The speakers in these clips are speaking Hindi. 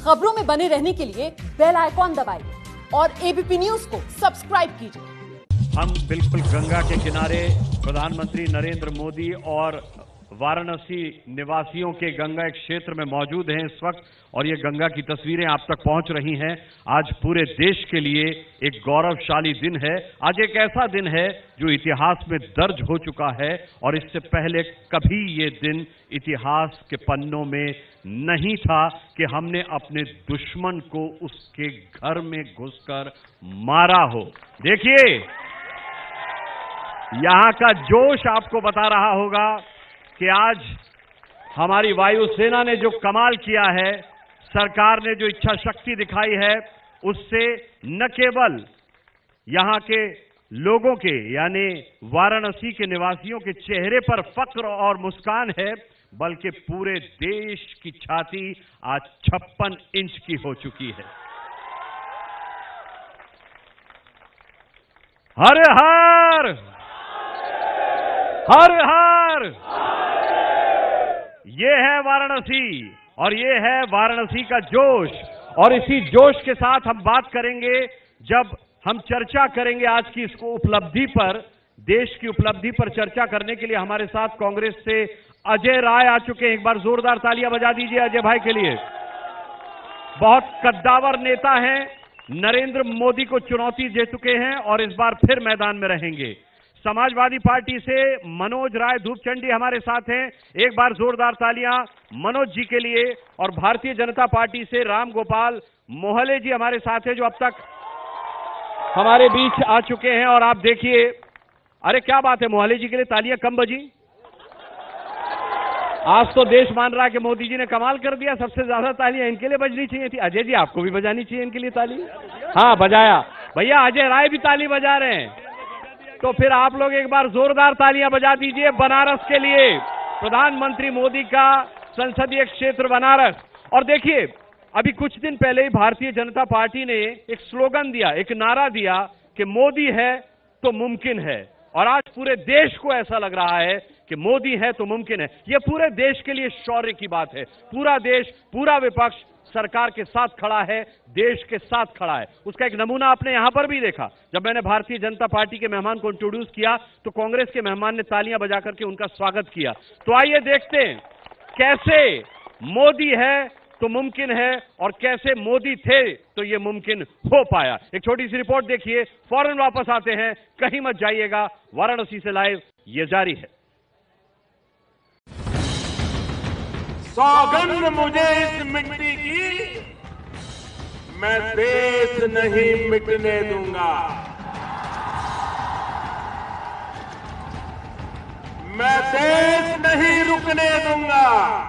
खबरों में बने रहने के लिए बेल आइकॉन दबाइए और एबीपी न्यूज को सब्सक्राइब कीजिए। हम बिल्कुल गंगा के किनारे प्रधानमंत्री नरेंद्र मोदी और वाराणसी निवासियों के गंगा क्षेत्र में मौजूद हैं इस वक्त, और ये गंगा की तस्वीरें आप तक पहुंच रही हैं। आज पूरे देश के लिए एक गौरवशाली दिन है। आज एक ऐसा दिन है जो इतिहास में दर्ज हो चुका है, और इससे पहले कभी ये दिन इतिहास के पन्नों में नहीं था कि हमने अपने दुश्मन को उसके घर में घुसकर मारा हो। देखिए, यहां का जोश आपको बता रहा होगा कि आज हमारी वायुसेना ने जो कमाल किया है, सरकार ने जो इच्छा शक्ति दिखाई है, उससे न केवल यहां के लोगों के यानी वाराणसी के निवासियों के चेहरे पर फक्र और मुस्कान है, बल्कि पूरे देश की छाती आज 56 इंच की हो चुकी है। हर हर हर हर, ये है वाराणसी और ये है वाराणसी का जोश। और इसी जोश के साथ हम बात करेंगे, जब हम चर्चा करेंगे आज की इसको उपलब्धि पर, देश की उपलब्धि पर चर्चा करने के लिए हमारे साथ कांग्रेस से अजय राय आ चुके हैं। एक बार जोरदार तालियां बजा दीजिए अजय भाई के लिए। बहुत कद्दावर नेता हैं, नरेंद्र मोदी को चुनौती दे चुके हैं और इस बार फिर मैदान में रहेंगे। समाजवादी पार्टी से मनोज राय धूपचंडी हमारे साथ हैं, एक बार जोरदार तालियां मनोज जी के लिए। और भारतीय जनता पार्टी से राम गोपाल मोहले जी हमारे साथ हैं, जो अब तक हमारे बीच आ चुके हैं। और आप देखिए, अरे क्या बात है, मोहले जी के लिए तालियां कम बजी। आज तो देश मान रहा है कि मोदी जी ने कमाल कर दिया, सबसे ज्यादा तालियां इनके लिए बजनी चाहिए थी। अजय जी, आपको भी बजानी चाहिए इनके लिए ताली। हाँ, बजाया भैया, अजय राय भी ताली बजा रहे हैं, तो फिर आप लोग एक बार जोरदार तालियां बजा दीजिए बनारस के लिए, प्रधानमंत्री मोदी का संसदीय क्षेत्र बनारस। और देखिए, अभी कुछ दिन पहले ही भारतीय जनता पार्टी ने एक स्लोगन दिया, एक नारा दिया कि मोदी है तो मुमकिन है। और आज पूरे देश को ऐसा लग रहा है कि मोदी है तो मुमकिन है। यह पूरे देश के लिए शौर्य की बात है। पूरा देश, पूरा विपक्ष सरकार के साथ खड़ा है, देश के साथ खड़ा है। उसका एक नमूना आपने यहां पर भी देखा। जब मैंने भारतीय जनता पार्टी के मेहमान को इंट्रोड्यूस किया तो कांग्रेस के मेहमान ने तालियां बजा करके उनका स्वागत किया। तो आइए देखते हैं कैसे मोदी है तो मुमकिन है और कैसे मोदी थे तो यह मुमकिन हो पाया। एक छोटी सी रिपोर्ट देखिए, फौरन वापस आते हैं, कहीं मत जाइएगा। वाराणसी से लाइव ये जारी है। सौगंध मुझे इस मिट्टी की, मैं देश नहीं मिटने दूंगा। मैं देश नहीं रुकने दूंगा।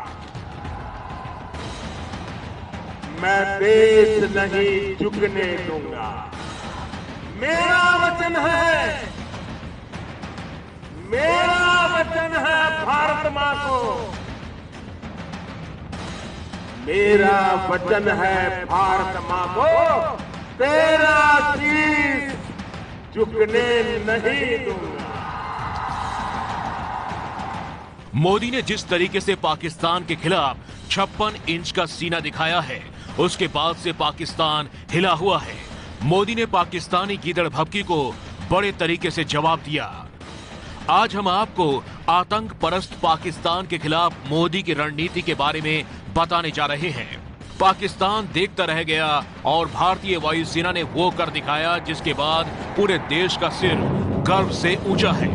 मैं देश नहीं झुकने दूंगा। मेरा वचन है, मेरा वचन है भारत मां को, मेरा वचन है भारत मां को, तेरा शीश झुकने नहीं दूंगा। मोदी ने जिस तरीके से पाकिस्तान के खिलाफ 56 इंच का सीना दिखाया है, उसके बाद से पाकिस्तान हिला हुआ है। मोदी ने पाकिस्तानी गीदड़ भभकी को बड़े तरीके से जवाब दिया। आज हम आपको आतंक परस्त पाकिस्तान के खिलाफ मोदी की रणनीति के बारे में बताने जा रहे हैं। पाकिस्तान देखता रह गया और भारतीय वायुसेना ने वो कर दिखाया जिसके बाद पूरे देश का सिर गर्व से ऊंचा है।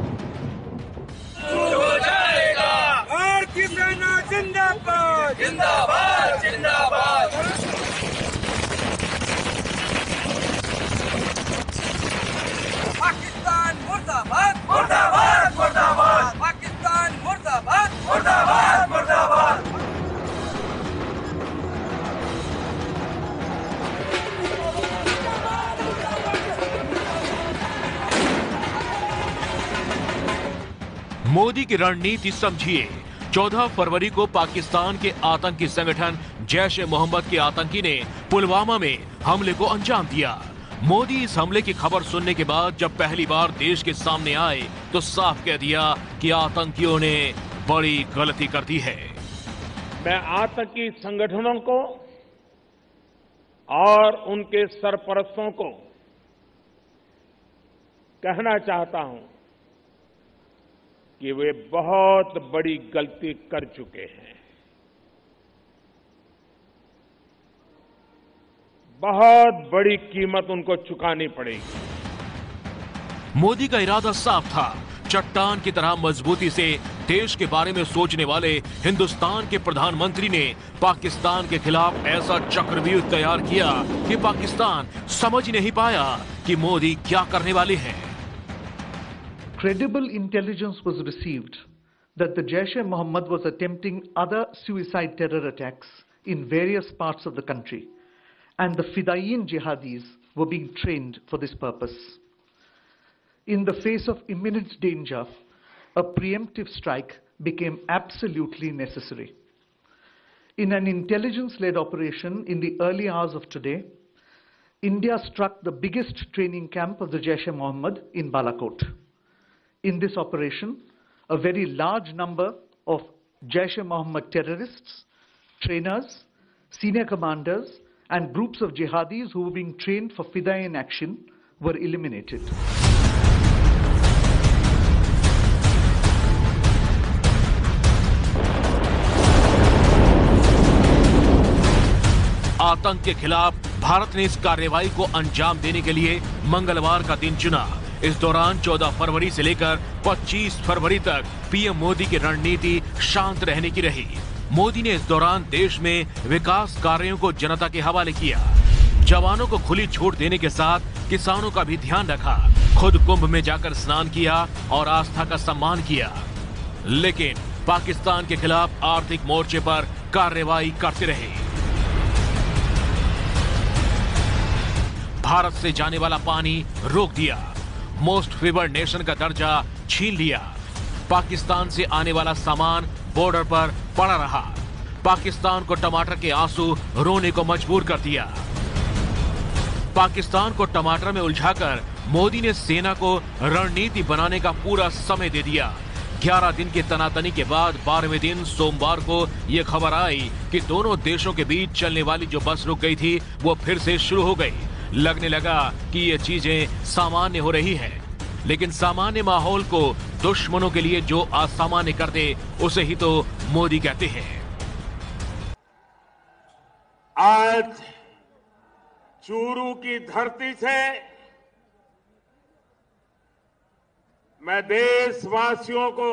हो जाएगा भारतीय सेना जिंदाबाद, जिंदाबाद, जिंदाबाद। पाकिस्तान मुर्दाबाद, मुर्दाबाद, मुर्दाबाद। पाकिस्तान मुर्दाबाद, मुर्दाबाद, मुर्दाबाद। मोदी की रणनीति समझिए। 14 फरवरी को पाकिस्तान के आतंकी संगठन जैश ए मोहम्मद के आतंकी ने पुलवामा में हमले को अंजाम दिया। मोदी इस हमले की खबर सुनने के बाद जब पहली बार देश के सामने आए तो साफ कह दिया कि आतंकियों ने बड़ी गलती कर दी है। मैं आतंकी संगठनों को और उनके सरपरस्तों को कहना चाहता हूं कि वे बहुत बड़ी गलती कर चुके हैं। बहुत बड़ी कीमत उनको चुकानी पड़ेगी। मोदी का इरादा साफ था। चट्टान की तरह मजबूती से देश के बारे में सोचने वाले हिंदुस्तान के प्रधानमंत्री ने पाकिस्तान के खिलाफ ऐसा चक्रव्यूह तैयार किया कि पाकिस्तान समझ ही नहीं पाया कि मोदी क्या करने वाले हैं। Credible intelligence was received that the Jaish-e-Mohammed was attempting other suicide terror attacks in various parts of the country, and the Fidaiyin jihadis were being trained for this purpose. In the face of imminent danger, a preemptive strike became absolutely necessary. In an intelligence-led operation in the early hours of today, India struck the biggest training camp of the Jaish-e-Mohammed in Balakot. In this operation, a very large number of Jaish-e-Mohammed terrorists, trainers, senior commanders, and groups of jihadis who were being trained for Fidaiyin action were eliminated. आतंक के खिलाफ भारत ने इस कार्रवाई को अंजाम देने के लिए मंगलवार का दिन चुना। इस दौरान 14 फरवरी से लेकर 25 फरवरी तक पीएम मोदी की रणनीति शांत रहने की रही। मोदी ने इस दौरान देश में विकास कार्यों को जनता के हवाले किया। जवानों को खुली छूट देने के साथ किसानों का भी ध्यान रखा। खुद कुंभ में जाकर स्नान किया और आस्था का सम्मान किया। लेकिन पाकिस्तान के खिलाफ आर्थिक मोर्चे पर कार्रवाई करते रहे। भारत से जाने वाला पानी रोक दिया। मोस्ट फेवर्ड नेशन का दर्जा छीन लिया। पाकिस्तान से आने वाला सामान बॉर्डर पर पड़ा रहा। पाकिस्तान को टमाटर के आंसू रोने को मजबूर कर दिया। पाकिस्तान को टमाटर में उलझाकर मोदी ने सेना को रणनीति बनाने का पूरा समय दे दिया। 11 दिन की तनातनी के बाद 12वें दिन सोमवार को यह खबर आई कि दोनों देशों के बीच चलने वाली जो बस रुक गई थी वो फिर से शुरू हो गई। लगने लगा कि ये चीजें सामान्य हो रही हैं, लेकिन सामान्य माहौल को दुश्मनों के लिए जो असामान्य कर दे उसे ही तो मोदी कहते हैं। आज चूरू की धरती से मैं देशवासियों को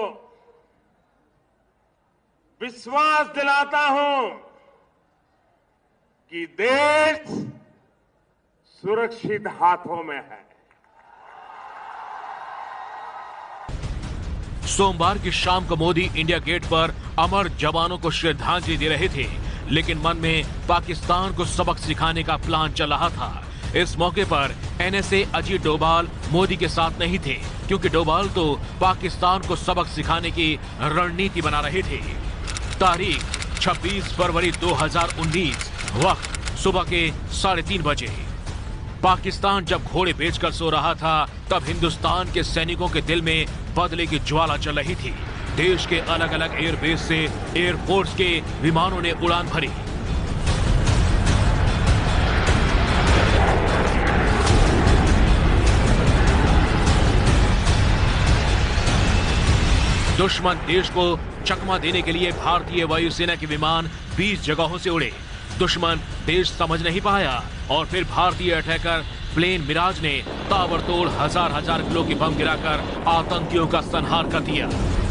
विश्वास दिलाता हूं कि देश सुरक्षित हाथों में है। सोमवार की शाम को मोदी इंडिया गेट पर अमर जवानों को श्रद्धांजलि दे रहे थे, लेकिन मन में पाकिस्तान को सबक सिखाने का प्लान चल रहा था। इस मौके पर एनएसए अजीत डोभाल मोदी के साथ नहीं थे, क्योंकि डोभाल तो पाकिस्तान को सबक सिखाने की रणनीति बना रहे थे। तारीख 26 फरवरी 2019, वक्त सुबह के 3:30 बजे। पाकिस्तान जब घोड़े बेचकर सो रहा था, तब हिंदुस्तान के सैनिकों के दिल में बदले की ज्वाला चल रही थी। देश के अलग अलग एयरबेस से एयरफोर्स के विमानों ने उड़ान भरी। दुश्मन देश को चकमा देने के लिए भारतीय वायुसेना के विमान 20 जगहों से उड़े। दुश्मन देश समझ नहीं पाया और फिर भारतीय अटैकर प्लेन मिराज ने ताबड़तोड़ हजार किलो के बम गिराकर आतंकियों का संहार कर दिया।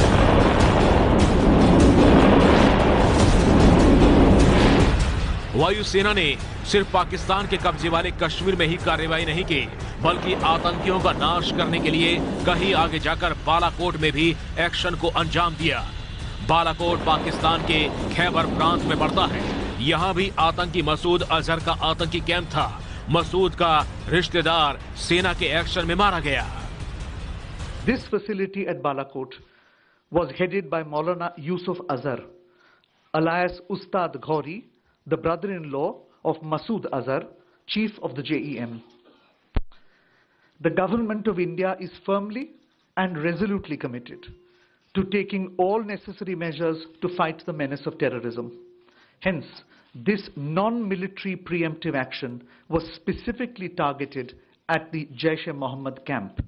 वायुसेना ने सिर्फ पाकिस्तान के कब्जे वाले कश्मीर में ही कार्रवाई नहीं की, बल्कि आतंकियों का नाश करने के लिए कहीं आगे जाकर बालाकोट में भी एक्शन को अंजाम दिया। बालाकोट पाकिस्तान के खैबर प्रांत में पड़ता है। यहाँ भी आतंकी मसूद अजहर का आतंकी कैंप था। मसूद का रिश्तेदार सेना के एक्शन में मारा गया। This facility at Balakot was headed by Maulana Yusuf Azhar, alias Ustad Ghori, the brother-in-law of Masood Azhar, chief of the JEM. The government of India is firmly and resolutely committed to taking all necessary measures to fight the menace of terrorism. Hence, This non-military preemptive action was specifically targeted at the Jaish-e-Mohammed camp.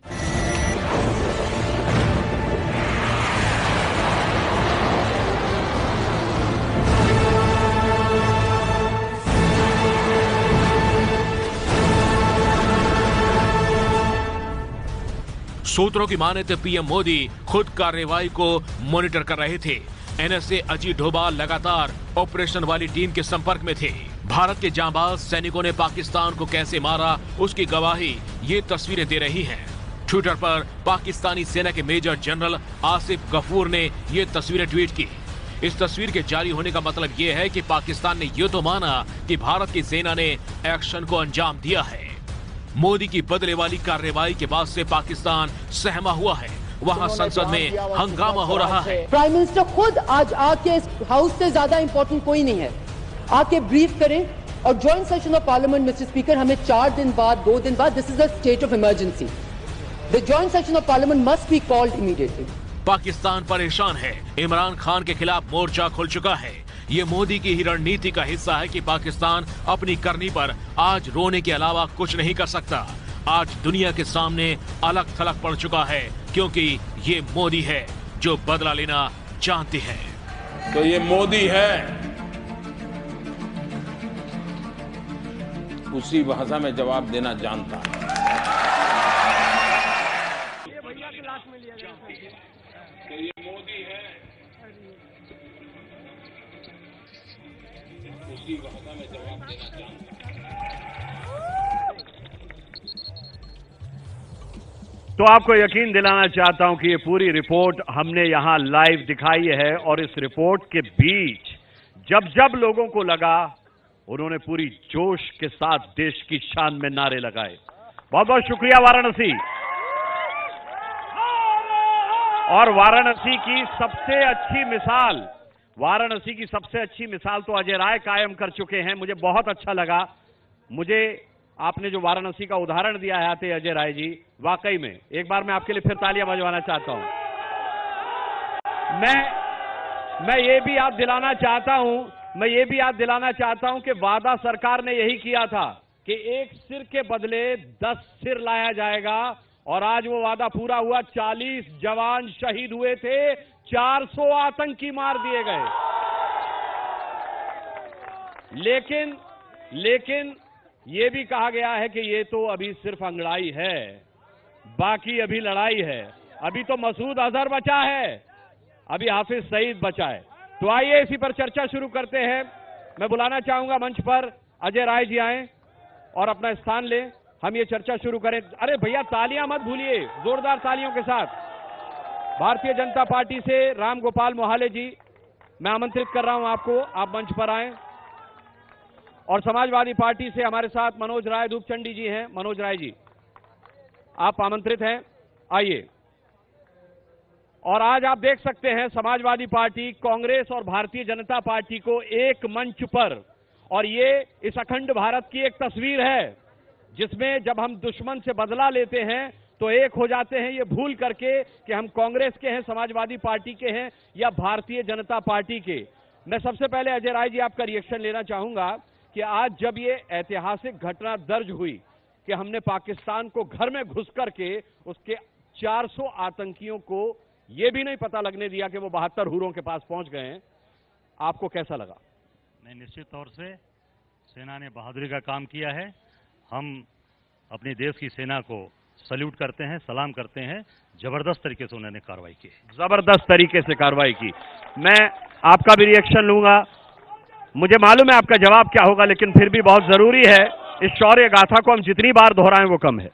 सूत्रों की माने तो पीएम मोदी खुद कार्रवाई को मॉनिटर कर रहे थे। एनएसए अजीत डोभाल लगातार ऑपरेशन वाली टीम के संपर्क में थे। भारत के जांबाज सैनिकों ने पाकिस्तान को कैसे मारा उसकी गवाही ये तस्वीरें दे रही हैं। ट्विटर पर पाकिस्तानी सेना के मेजर जनरल आसिफ गफूर ने ये तस्वीरें ट्वीट की। इस तस्वीर के जारी होने का मतलब ये है कि पाकिस्तान ने ये तो माना कि भारत की सेना ने एक्शन को अंजाम दिया है। मोदी की बदले वाली कार्रवाई के बाद से पाकिस्तान सहमा हुआ है। वहां संसद में हंगामा हो रहा है। प्राइम मिनिस्टर खुद आज आके इस हाउस से ज्यादा इंपॉर्टेंट कोई नहीं है, आके ब्रीफ करें। और joint session of parliament mister speaker हमें 4 दिन बाद 2 दिन बाद, this is a state of emergency, the joint session of parliament must be called immediately. Pakistan परेशान है। इमरान खान के खिलाफ मोर्चा खुल चुका है। ये मोदी की ही रणनीति का हिस्सा है कि पाकिस्तान अपनी करनी पर आज रोने के अलावा कुछ नहीं कर सकता। आज दुनिया के सामने अलग थलग पड़ चुका है क्योंकि ये मोदी है जो बदला लेना जानते हैं। तो ये मोदी है, उसी भाषा में जवाब देना जानता है। तो ये मोदी है, उसी भाषा में जवाब देना जानता है। तो आपको यकीन दिलाना चाहता हूं कि ये पूरी रिपोर्ट हमने यहां लाइव दिखाई है और इस रिपोर्ट के बीच जब जब लोगों को लगा, उन्होंने पूरी जोश के साथ देश की शान में नारे लगाए। बहुत बहुत शुक्रिया वाराणसी। और वाराणसी की सबसे अच्छी मिसाल तो अजय राय कायम कर चुके हैं। मुझे बहुत अच्छा लगा। मुझे आपने जो वाराणसी का उदाहरण दिया है आते अजय राय जी, वाकई में एक बार मैं आपके लिए फिर तालियां बजवाना चाहता हूं। मैं ये भी याद दिलाना चाहता हूं कि वादा सरकार ने यही किया था कि एक सिर के बदले 10 सिर लाया जाएगा और आज वो वादा पूरा हुआ। 40 जवान शहीद हुए थे, 400 आतंकी मार दिए गए। लेकिन ये भी कहा गया है कि ये तो अभी सिर्फ अंगड़ाई है, बाकी अभी लड़ाई है। अभी तो मसूद अजहर बचा है, अभी हाफिज सईद बचा है। तो आइए इसी पर चर्चा शुरू करते हैं। मैं बुलाना चाहूंगा मंच पर अजय राय जी आए और अपना स्थान लें। हम ये चर्चा शुरू करें। अरे भैया तालियां मत भूलिए, जोरदार तालियों के साथ। भारतीय जनता पार्टी से राम गोपाल मोहाले जी, मैं आमंत्रित कर रहा हूं आपको, आप मंच पर आएं। और समाजवादी पार्टी से हमारे साथ मनोज राय धूपचंडी जी हैं। मनोज राय जी, आप आमंत्रित हैं, आइए। और आज आप देख सकते हैं समाजवादी पार्टी, कांग्रेस और भारतीय जनता पार्टी को एक मंच पर, और ये इस अखंड भारत की एक तस्वीर है जिसमें जब हम दुश्मन से बदला लेते हैं तो एक हो जाते हैं, ये भूल करके कि हम कांग्रेस के हैं, समाजवादी पार्टी के हैं या भारतीय जनता पार्टी के। मैं सबसे पहले अजय राय जी आपका रिएक्शन लेना चाहूंगा कि आज जब ये ऐतिहासिक घटना दर्ज हुई कि हमने पाकिस्तान को घर में घुस करके उसके 400 आतंकियों को ये भी नहीं पता लगने दिया कि वो 72 हुरों के पास पहुंच गए हैं, आपको कैसा लगा? नहीं, निश्चित तौर से सेना ने बहादुरी का काम किया है। हम अपने देश की सेना को सल्यूट करते हैं, सलाम करते हैं। जबरदस्त तरीके से उन्होंने कार्रवाई की, जबरदस्त तरीके से कार्रवाई की। मैं आपका भी रिएक्शन लूंगा। मुझे मालूम है आपका जवाब क्या होगा, लेकिन फिर भी बहुत जरूरी है, इस शौर्य गाथा को हम जितनी बार दोहराएं वो कम है।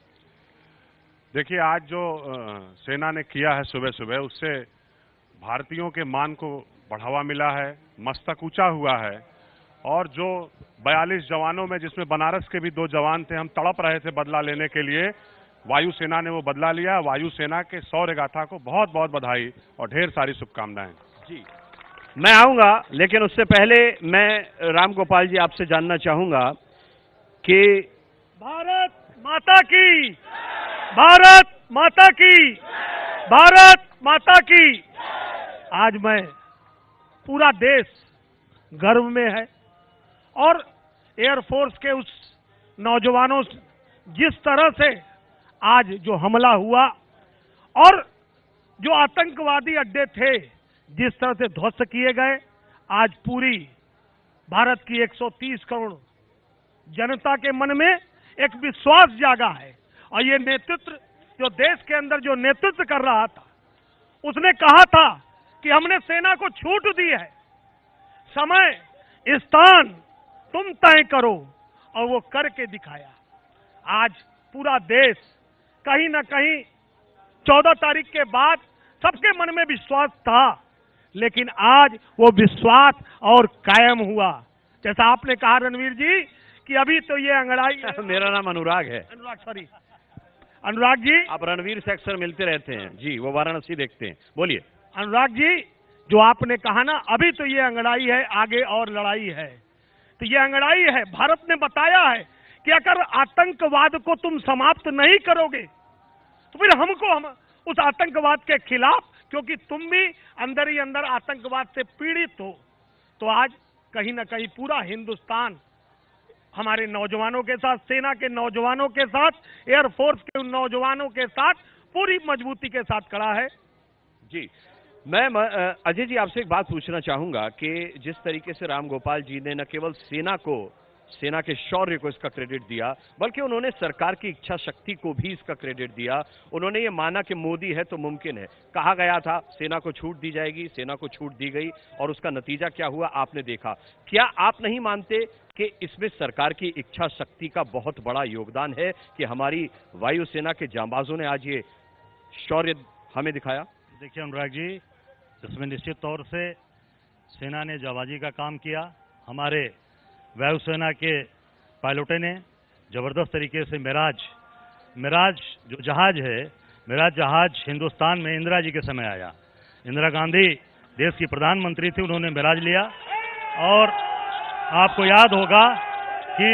देखिए, आज जो सेना ने किया है सुबह सुबह, उससे भारतीयों के मान को बढ़ावा मिला है, मस्तक ऊंचा हुआ है। और जो 42 जवानों में, जिसमें बनारस के भी 2 जवान थे, हम तड़प रहे थे बदला लेने के लिए, वायुसेना ने वो बदला लिया। वायुसेना के शौर्य गाथा को बहुत बहुत बधाई और ढेर सारी शुभकामनाएं। जी, मैं आऊंगा, लेकिन उससे पहले मैं राम गोपाल जी आपसे जानना चाहूंगा कि भारत माता की, भारत माता की, भारत माता की। आज मैं, पूरा देश गर्व में है और एयरफोर्स के उस नौजवानों जिस तरह से आज जो हमला हुआ और जो आतंकवादी अड्डे थे जिस तरह से ध्वस्त किए गए, आज पूरी भारत की 130 करोड़ जनता के मन में एक विश्वास जागा है। और ये नेतृत्व जो देश के अंदर जो नेतृत्व कर रहा था, उसने कहा था कि हमने सेना को छूट दी है, समय स्थान तुम तय करो, और वो करके दिखाया। आज पूरा देश कहीं ना कहीं 14 तारीख के बाद सबके मन में विश्वास था, लेकिन आज वो विश्वास और कायम हुआ। जैसा आपने कहा रणवीर जी कि अभी तो ये अंगड़ाई मेरा नाम अनुराग है। अनुराग जी, आप रणवीर से अक्सर मिलते रहते हैं जी, वो वाराणसी देखते हैं, बोलिए। अनुराग जी, जो आपने कहा ना, अभी तो ये अंगड़ाई है, आगे और लड़ाई है। तो ये अंगड़ाई है। भारत ने बताया है कि अगर आतंकवाद को तुम समाप्त नहीं करोगे तो फिर हम उस आतंकवाद के खिलाफ, क्योंकि तुम भी अंदर ही अंदर आतंकवाद से पीड़ित हो, तो आज कहीं ना कहीं पूरा हिंदुस्तान हमारे नौजवानों के साथ, सेना के नौजवानों के साथ, एयरफोर्स के उन नौजवानों के साथ पूरी मजबूती के साथ खड़ा है। जी, मैं अजय जी आपसे एक बात पूछना चाहूंगा कि जिस तरीके से राम गोपाल जी ने न केवल सेना के शौर्य को इसका क्रेडिट दिया, बल्कि उन्होंने सरकार की इच्छा शक्ति को भी इसका क्रेडिट दिया। उन्होंने ये माना कि मोदी है तो मुमकिन है। कहा गया था सेना को छूट दी जाएगी, सेना को छूट दी गई, और उसका नतीजा क्या हुआ आपने देखा। क्या आप नहीं मानते कि इसमें सरकार की इच्छा शक्ति का बहुत बड़ा योगदान है कि हमारी वायुसेना के जांबाजों ने आज ये शौर्य हमें दिखाया? देखिए अनुराग जी, इसमें निश्चित तौर से सेना ने जाबाजी का काम किया। हमारे वायुसेना के पायलटों ने जबरदस्त तरीके से मिराज जो जहाज है, मिराज जहाज हिंदुस्तान में इंदिरा जी के समय आया। इंदिरा गांधी देश की प्रधानमंत्री थी, उन्होंने मिराज लिया। और आपको याद होगा कि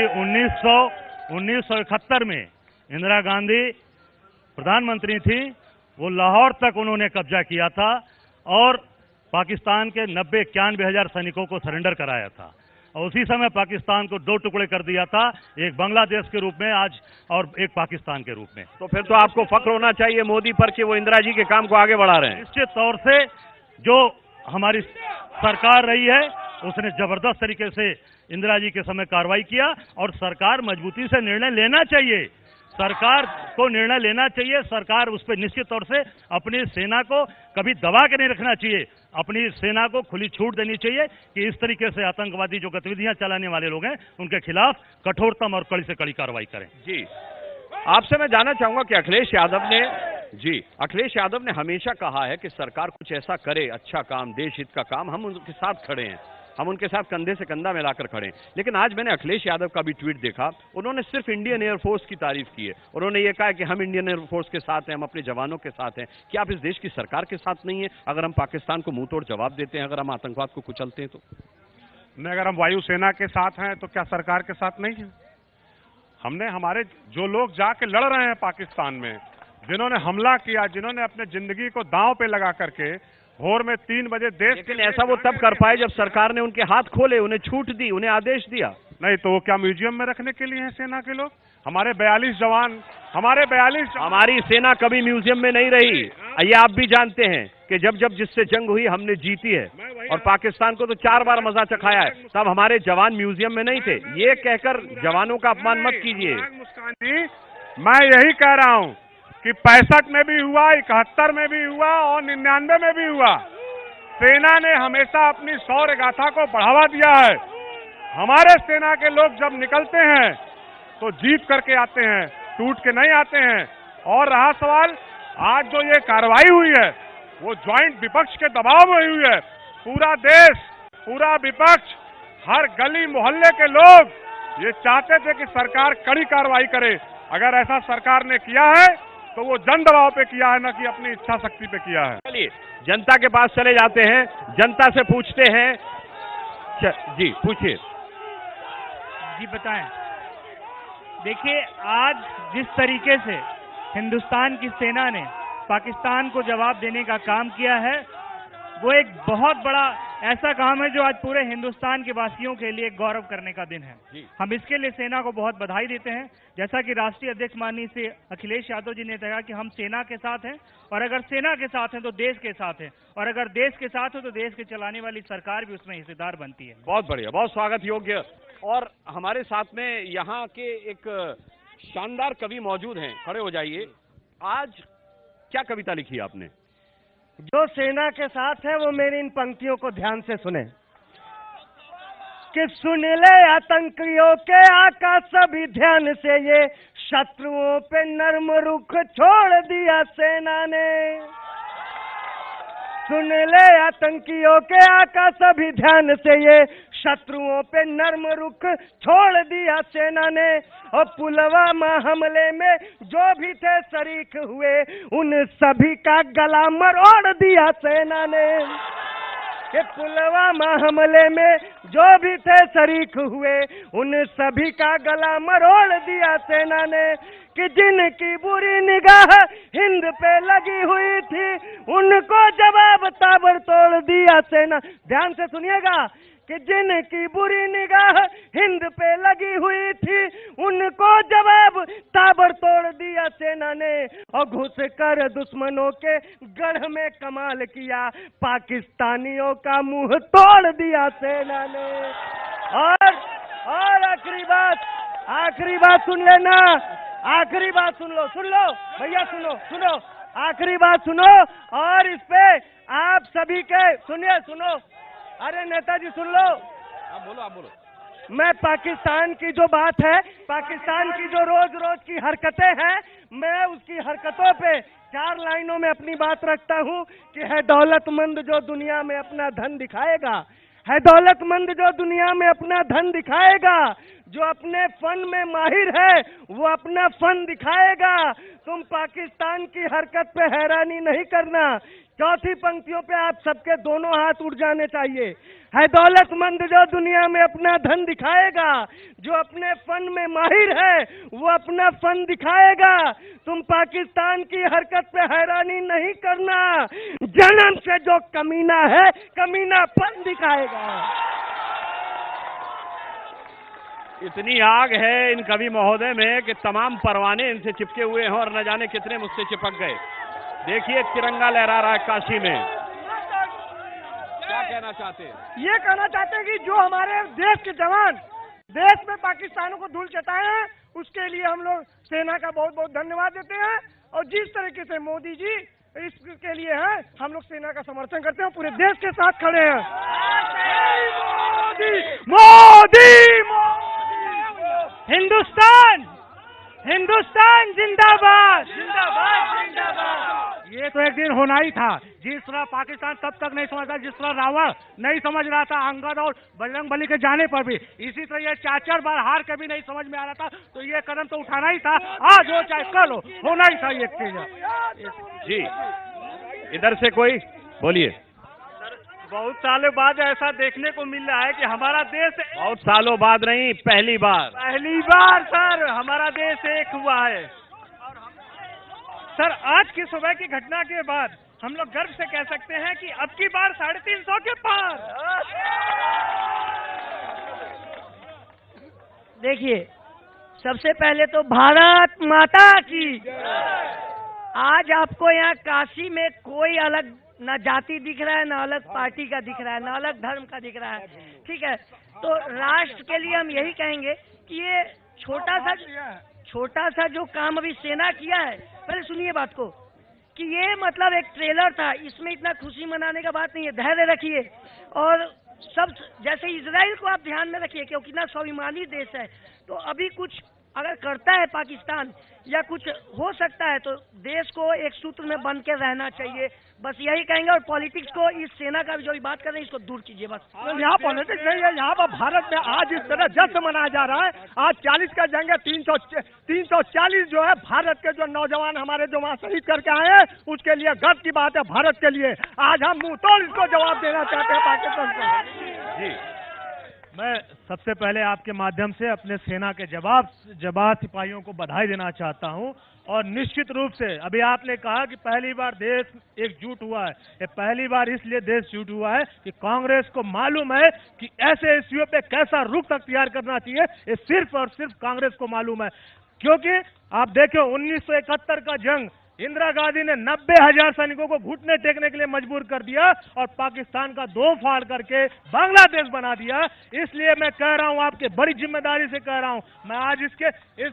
1971 में इंदिरा गांधी प्रधानमंत्री थी, वो लाहौर तक उन्होंने कब्जा किया था और पाकिस्तान के 91 हजार सैनिकों को सरेंडर कराया था। और उसी समय पाकिस्तान को 2 टुकड़े कर दिया था, एक बांग्लादेश के रूप में आज और एक पाकिस्तान के रूप में। तो फिर तो आपको फक्र होना चाहिए मोदी पर कि वो इंदिरा जी के काम को आगे बढ़ा रहे हैं। निश्चित तौर से जो हमारी सरकार रही है उसने जबरदस्त तरीके से इंदिरा जी के समय कार्रवाई किया, और सरकार मजबूती से निर्णय लेना चाहिए। सरकार को निर्णय लेना चाहिए। सरकार उस पर निश्चित तौर से अपनी सेना को कभी दबा के नहीं रखना चाहिए। अपनी सेना को खुली छूट देनी चाहिए कि इस तरीके से आतंकवादी जो गतिविधियां चलाने वाले लोग हैं उनके खिलाफ कठोरतम और कड़ी से कड़ी कार्रवाई करें। जी, आपसे मैं जानना चाहूंगा कि अखिलेश यादव ने हमेशा कहा है कि सरकार कुछ ऐसा करे, अच्छा काम, देश हित का काम, हम उनके साथ खड़े हैं, हम उनके साथ कंधे से कंधा मिलाकर खड़े हैं। लेकिन आज मैंने अखिलेश यादव का भी ट्वीट देखा, उन्होंने सिर्फ इंडियन एयरफोर्स की तारीफ की है। उन्होंने ये कहा कि हम इंडियन एयरफोर्स के साथ हैं, हम अपने जवानों के साथ हैं। क्या आप इस देश की सरकार के साथ नहीं है अगर हम पाकिस्तान को मुंह तोड़ जवाब देते हैं, अगर हम आतंकवाद को कुचलते हैं तो? नहीं, अगर हम वायुसेना के साथ हैं तो क्या सरकार के साथ नहीं है? हमने हमारे जो लोग जाके लड़ रहे हैं पाकिस्तान में, जिन्होंने हमला किया, जिन्होंने अपने जिंदगी को दांव पे लगा करके भोर में 3 बजे देश, लेकिन ऐसा वो तब कर पाए जब सरकार ने उनके हाथ खोले, उन्हें छूट दी, उन्हें आदेश दिया। नहीं तो वो क्या म्यूजियम में रखने के लिए हैं सेना के लोग? हमारे 42 जवान, हमारी सेना कभी म्यूजियम में नहीं रही। ये आप भी जानते हैं कि जब जिससे जंग हुई हमने जीती है, और पाकिस्तान को तो 4 बार मजा चखाया है। तब हमारे जवान म्यूजियम में नहीं थे। ये कहकर जवानों का अपमान मत कीजिए। मुस्कान जी, मैं यही कह रहा हूं कि 65 में भी हुआ, 71 में भी हुआ और 99 में भी हुआ। सेना ने हमेशा अपनी शौर्य गाथा को बढ़ावा दिया है। हमारे सेना के लोग जब निकलते हैं तो जीत करके आते हैं, टूट के नहीं आते हैं। और रहा सवाल, आज जो ये कार्रवाई हुई है वो ज्वाइंट विपक्ष के दबाव में हुई है। पूरा देश, पूरा विपक्ष, हर गली मोहल्ले के लोग ये चाहते थे कि सरकार कड़ी कार्रवाई करे। अगर ऐसा सरकार ने किया है तो वो जन दबाव पे किया है, न कि अपनी इच्छा शक्ति पे किया है। चलिए जनता के पास चले जाते हैं, जनता से पूछते हैं। जी पूछिए। जी बताएं। देखिए, आज जिस तरीके से हिंदुस्तान की सेना ने पाकिस्तान को जवाब देने का काम किया है, वो एक बहुत बड़ा ऐसा काम है जो आज पूरे हिंदुस्तान के वासियों के लिए गौरव करने का दिन है। हम इसके लिए सेना को बहुत बधाई देते हैं। जैसा कि राष्ट्रीय अध्यक्ष माननीय श्री अखिलेश यादव जी ने कहा कि हम सेना के साथ हैं, और अगर सेना के साथ हैं तो देश के साथ हैं, और अगर देश के साथ हो तो देश के चलाने वाली सरकार भी उसमें हिस्सेदार बनती है। बहुत बढ़िया, बहुत स्वागत योग्य। और हमारे साथ में यहाँ के एक शानदार कवि मौजूद हैं, खड़े हो जाइए। आज क्या कविता लिखी आपने? जो सेना के साथ है वो मेरी इन पंक्तियों को ध्यान से सुने कि सुन ले आतंकियों के आका सभी ध्यान से, ये शत्रुओं पे नर्म रुख छोड़ दिया सेना ने। सुन ले आतंकियों के आका सभी ध्यान से, ये शत्रुओं पे नर्म रुख छोड़ दिया सेना ने। और पुलवामा हमले में जो भी थे शरीक हुए, उन सभी का गला मरोड़ दिया सेना ने। कि पुलवामा हमले में जो भी थे शरीक हुए, उन सभी का गला मरोड़ दिया सेना ने। कि जिनकी बुरी निगाह हिंद पे लगी हुई थी, उनको जवाब ताबड़तोड़ दिया सेना। ध्यान से सुनिएगा कि जिनकी बुरी निगाह हिंद पे लगी हुई थी, उनको जवाब ताबड़तोड़ दिया सेना ने। और घुस कर दुश्मनों के गढ़ में कमाल किया, पाकिस्तानियों का मुंह तोड़ दिया सेना ने। और आखिरी बात सुन लेना, आखिरी बात सुन लो भैया, सुनो आखिरी बात सुनो। और इस पे आप सभी के सुनो, अरे नेताजी सुन लो। आप बोलो। मैं पाकिस्तान की जो बात है, पाकिस्तान की जो रोज की हरकतें हैं, मैं उसकी हरकतों पे 4 लाइनों में अपनी बात रखता हूँ कि है दौलतमंद जो दुनिया में अपना धन दिखाएगा, है दौलतमंद जो दुनिया में अपना धन दिखाएगा, जो अपने फन में माहिर है वो अपना फन दिखाएगा। तुम पाकिस्तान की हरकत पे हैरानी नहीं करना। चौथी पंक्तियों पे आप सबके दोनों हाथ उठ जाने चाहिए। है दौलतमंद जो दुनिया में अपना धन दिखाएगा, जो अपने फन में माहिर है वो अपना फन दिखाएगा। तुम पाकिस्तान की हरकत पे हैरानी नहीं करना। जन्म से जो कमीना है, कमीनापन दिखाएगा। इतनी आग है इन कवि महोदय में कि तमाम परवाने इनसे चिपके हुए हैं और न जाने कितने मुझसे चिपक गए। देखिए तिरंगा लहरा रहा है काशी में। क्या कहना चाहते हैं? ये कहना चाहते हैं कि जो हमारे देश के जवान देश में पाकिस्तानों को धूल चटाए हैं, उसके लिए हम लोग सेना का बहुत बहुत धन्यवाद देते हैं। और जिस तरीके से मोदी जी इसके लिए हैं, हम लोग सेना का समर्थन करते हैं, पूरे देश के साथ खड़े हैं। मोदी हिंदुस्तान जिंदाबाद। ये तो एक दिन होना ही था। जिस तरह पाकिस्तान तब तक नहीं समझता जिस तरह रावण नहीं समझ रहा था अंगद और बजरंगबली के जाने पर भी, इसी तरह ये 4 बार हार के भी नहीं समझ में आ रहा था। तो ये कदम तो उठाना ही था, आज हो चाहे कल हो, होना ही था ये चीज। जी इधर से कोई बोलिए। बहुत सालों बाद ऐसा देखने को मिल रहा है कि हमारा देश, बहुत सालों बाद नहीं, पहली बार सर हमारा देश एक हुआ है। सर आज की सुबह की घटना के बाद हम लोग गर्व से कह सकते हैं कि अब की बार 350 के पार। देखिए, सबसे पहले तो भारत माता की। आज आपको यहाँ काशी में कोई अलग न जाति दिख रहा है, न अलग पार्टी का दिख रहा है, न अलग धर्म का दिख रहा है। ठीक है, तो राष्ट्र के लिए हम यही कहेंगे कि ये छोटा सा जो काम अभी सेना किया है, पहले सुनिए बात को, कि ये मतलब एक ट्रेलर था, इसमें इतना खुशी मनाने का बात नहीं है। धैर्य रखिए और सब, जैसे इजराइल को आप ध्यान में रखिए क्योंकि ना स्वाभिमानी देश है। तो अभी कुछ अगर करता है पाकिस्तान या कुछ हो सकता है तो देश को एक सूत्र में बन के रहना चाहिए, बस यही कहेंगे। और पॉलिटिक्स को, इस सेना का जो बात कर रहे हैं इसको दूर कीजिए बस। यहाँ पॉलिटिक्स नहीं है, यहाँ पर भारत में आज इस तरह जश्न मनाया जा रहा है। आज 40 का जंग है, 340 जो है भारत के जो नौजवान हमारे जो वहाँ शहीद करके आए हैं, उसके लिए गर्व की बात है भारत के लिए। आज हम मुंह तोड़ इसको जवाब देना चाहते हैं पाकिस्तान को। मैं सबसे पहले आपके माध्यम से अपने सेना के जवान सिपाहियों को बधाई देना चाहता हूं और निश्चित रूप से अभी आपने कहा कि पहली बार देश एकजुट हुआ है। ये पहली बार इसलिए देश एकजुट हुआ है कि कांग्रेस को मालूम है कि ऐसे इश्यूओं पे कैसा रुख अख्तियार करना चाहिए। ये सिर्फ और सिर्फ कांग्रेस को मालूम है, क्योंकि आप देखो 1971 का जंग इंदिरा गांधी ने 90,000 सैनिकों को घुटने टेकने के लिए मजबूर कर दिया और पाकिस्तान का दो फाड़ करके बांग्लादेश बना दिया। इसलिए मैं कह रहा हूं, आपके बड़ी जिम्मेदारी से कह रहा हूं, मैं आज इसके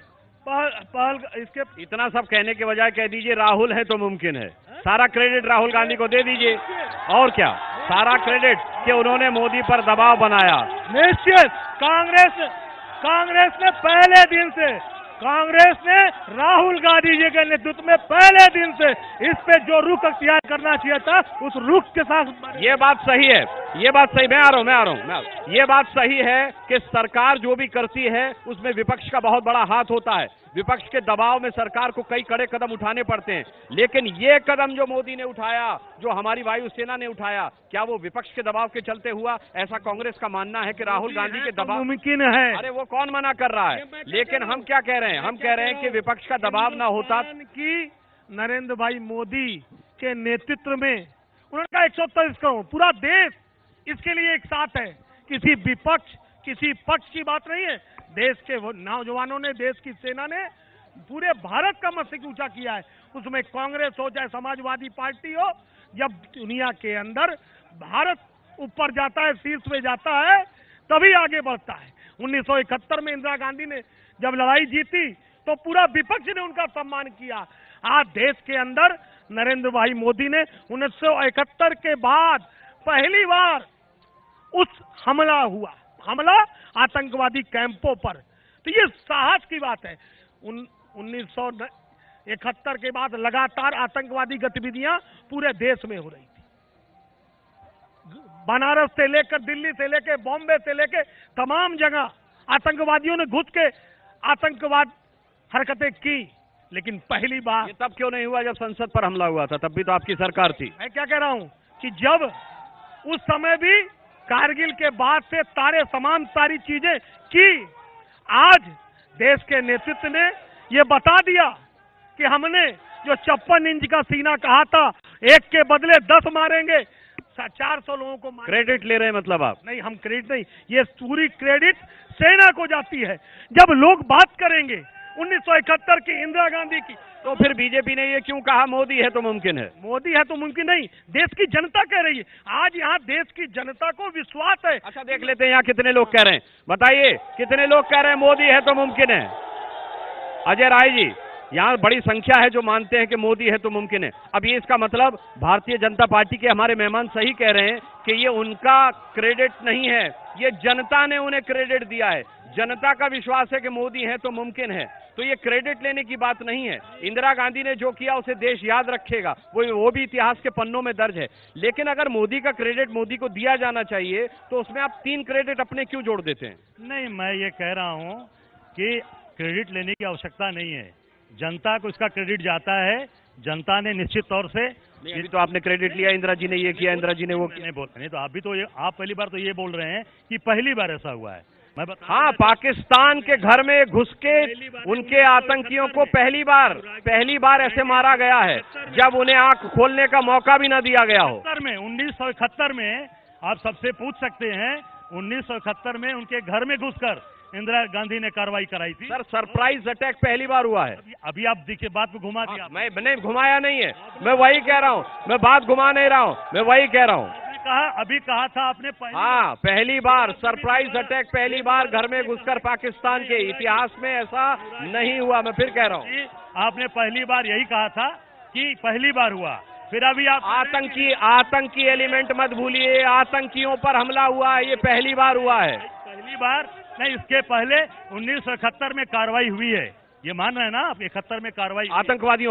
इतना सब कहने के बजाय कह दीजिए राहुल है तो मुमकिन है। सारा क्रेडिट राहुल गांधी को दे दीजिए, और क्या, सारा क्रेडिट कि उन्होंने मोदी पर दबाव बनाया। निश्चित कांग्रेस ने पहले दिन से, कांग्रेस ने राहुल गांधी जी के नेतृत्व में पहले दिन से इस पे जो रुख अख्तियार करना चाहिए था उस रुख के साथ। ये बात सही है, ये बात सही, मैं आ रहा हूं। ये बात सही है कि सरकार जो भी करती है उसमें विपक्ष का बहुत बड़ा हाथ होता है। विपक्ष के दबाव में सरकार को कई कड़े कदम उठाने पड़ते हैं, लेकिन ये कदम जो मोदी ने उठाया, जो हमारी वायुसेना ने उठाया, क्या वो विपक्ष के दबाव के चलते हुआ? ऐसा कांग्रेस का मानना है कि राहुल गांधी के दबाव मुमकिन है। अरे वो कौन मना कर रहा है, लेकिन हम क्या कह रहे हैं, हम कह रहे हैं कि विपक्ष का दबाव ना होता कि नरेंद्र भाई मोदी के नेतृत्व में उन्होंने कहा 130 करोड़ पूरा देश इसके लिए एक साथ है। किसी विपक्ष किसी पक्ष की बात नहीं है, देश के नौजवानों ने, देश की सेना ने पूरे भारत का मस्तक ऊंचा किया है। उसमें कांग्रेस हो चाहे समाजवादी पार्टी हो, जब दुनिया के अंदर भारत ऊपर जाता है, शीर्ष में जाता है, तभी आगे बढ़ता है। 1971 में इंदिरा गांधी ने जब लड़ाई जीती तो पूरा विपक्ष ने उनका सम्मान किया। आज देश के अंदर नरेंद्र भाई मोदी ने 1971 के बाद पहली बार उस हमला आतंकवादी कैंपों पर, तो ये साहस की बात है। 1971 के बाद लगातार आतंकवादी गतिविधियां पूरे देश में हो रही थी। बनारस से लेकर दिल्ली से लेकर बॉम्बे से लेकर तमाम जगह आतंकवादियों ने घुस के आतंकवाद हरकतें की, लेकिन पहली बार ये तब क्यों नहीं हुआ जब संसद पर हमला हुआ था? तब भी तो आपकी सरकार थी। मैं क्या कह रहा हूं कि जब उस समय भी कारगिल के बाद से सारी चीजें की। आज देश के नेतृत्व ने ये बता दिया कि हमने जो 56 इंच का सीना कहा था, एक के बदले 10 मारेंगे, 400 लोगों को क्रेडिट ले रहे हैं मतलब आप? नहीं, हम क्रेडिट नहीं, ये पूरी क्रेडिट सेना को जाती है। जब लोग बात करेंगे 1971 की इंदिरा गांधी की, तो फिर बीजेपी ने ये क्यों कहा मोदी है तो मुमकिन है? मोदी है तो मुमकिन नहीं, देश की जनता कह रही है। आज यहाँ देश की जनता को विश्वास है। अच्छा, देख लेते हैं यहाँ कितने लोग कह रहे हैं, बताइए कितने लोग कह रहे हैं मोदी है तो मुमकिन है? अजय राय जी, यहाँ बड़ी संख्या है जो मानते हैं कि मोदी है तो मुमकिन है। अब ये इसका मतलब भारतीय जनता पार्टी के हमारे मेहमान सही कह रहे हैं कि ये उनका क्रेडिट नहीं है, ये जनता ने उन्हें क्रेडिट दिया है। जनता का विश्वास है कि मोदी है तो मुमकिन है, तो ये क्रेडिट लेने की बात नहीं है। इंदिरा गांधी ने जो किया उसे देश याद रखेगा, वो भी इतिहास के पन्नों में दर्ज है। लेकिन अगर मोदी का क्रेडिट मोदी को दिया जाना चाहिए तो उसमें आप 3 क्रेडिट अपने क्यों जोड़ देते हैं? नहीं, मैं ये कह रहा हूं कि क्रेडिट लेने की आवश्यकता नहीं है, जनता को इसका क्रेडिट जाता है। जनता ने निश्चित तौर से, अभी तो आपने क्रेडिट लिया, इंदिरा जी ने ये किया, इंदिरा जी ने वो किया। नहीं तो अभी तो आप पहली बार तो ये बोल रहे हैं कि पहली बार ऐसा हुआ है। हाँ, पाकिस्तान के घर में घुस के उनके आतंकियों को पहली बार ऐसे मारा गया है जब उन्हें आंख खोलने का मौका भी न दिया गया हो। 1971 में आप सबसे पूछ सकते हैं, 1971 में उनके घर में घुसकर इंदिरा गांधी ने कार्रवाई कराई थी। सर, सरप्राइज अटैक पहली बार हुआ है। अभी आप देखिए, बात को घुमा दिया। मैं घुमाया नहीं है, मैं वही कह रहा हूँ, मैं बात घुमा नहीं रहा हूँ, मैं वही कह रहा हूँ। अभी कहा था आपने हाँ, पहली बार सरप्राइज अटैक, पहली बार घर में घुसकर पाकिस्तान के इतिहास में ऐसा नहीं हुआ। मैं फिर कह रहा हूँ, आपने पहली बार यही कहा था कि पहली बार हुआ, फिर अभी आप आतंकी एलिमेंट मत भूलिए, आतंकियों पर हमला हुआ है, ये पहली बार हुआ है। पहली बार नहीं, इसके पहले 1971 में कार्रवाई हुई है, ये मान रहे हैं ना आप? 71 में कार्रवाई आतंकवादियों पर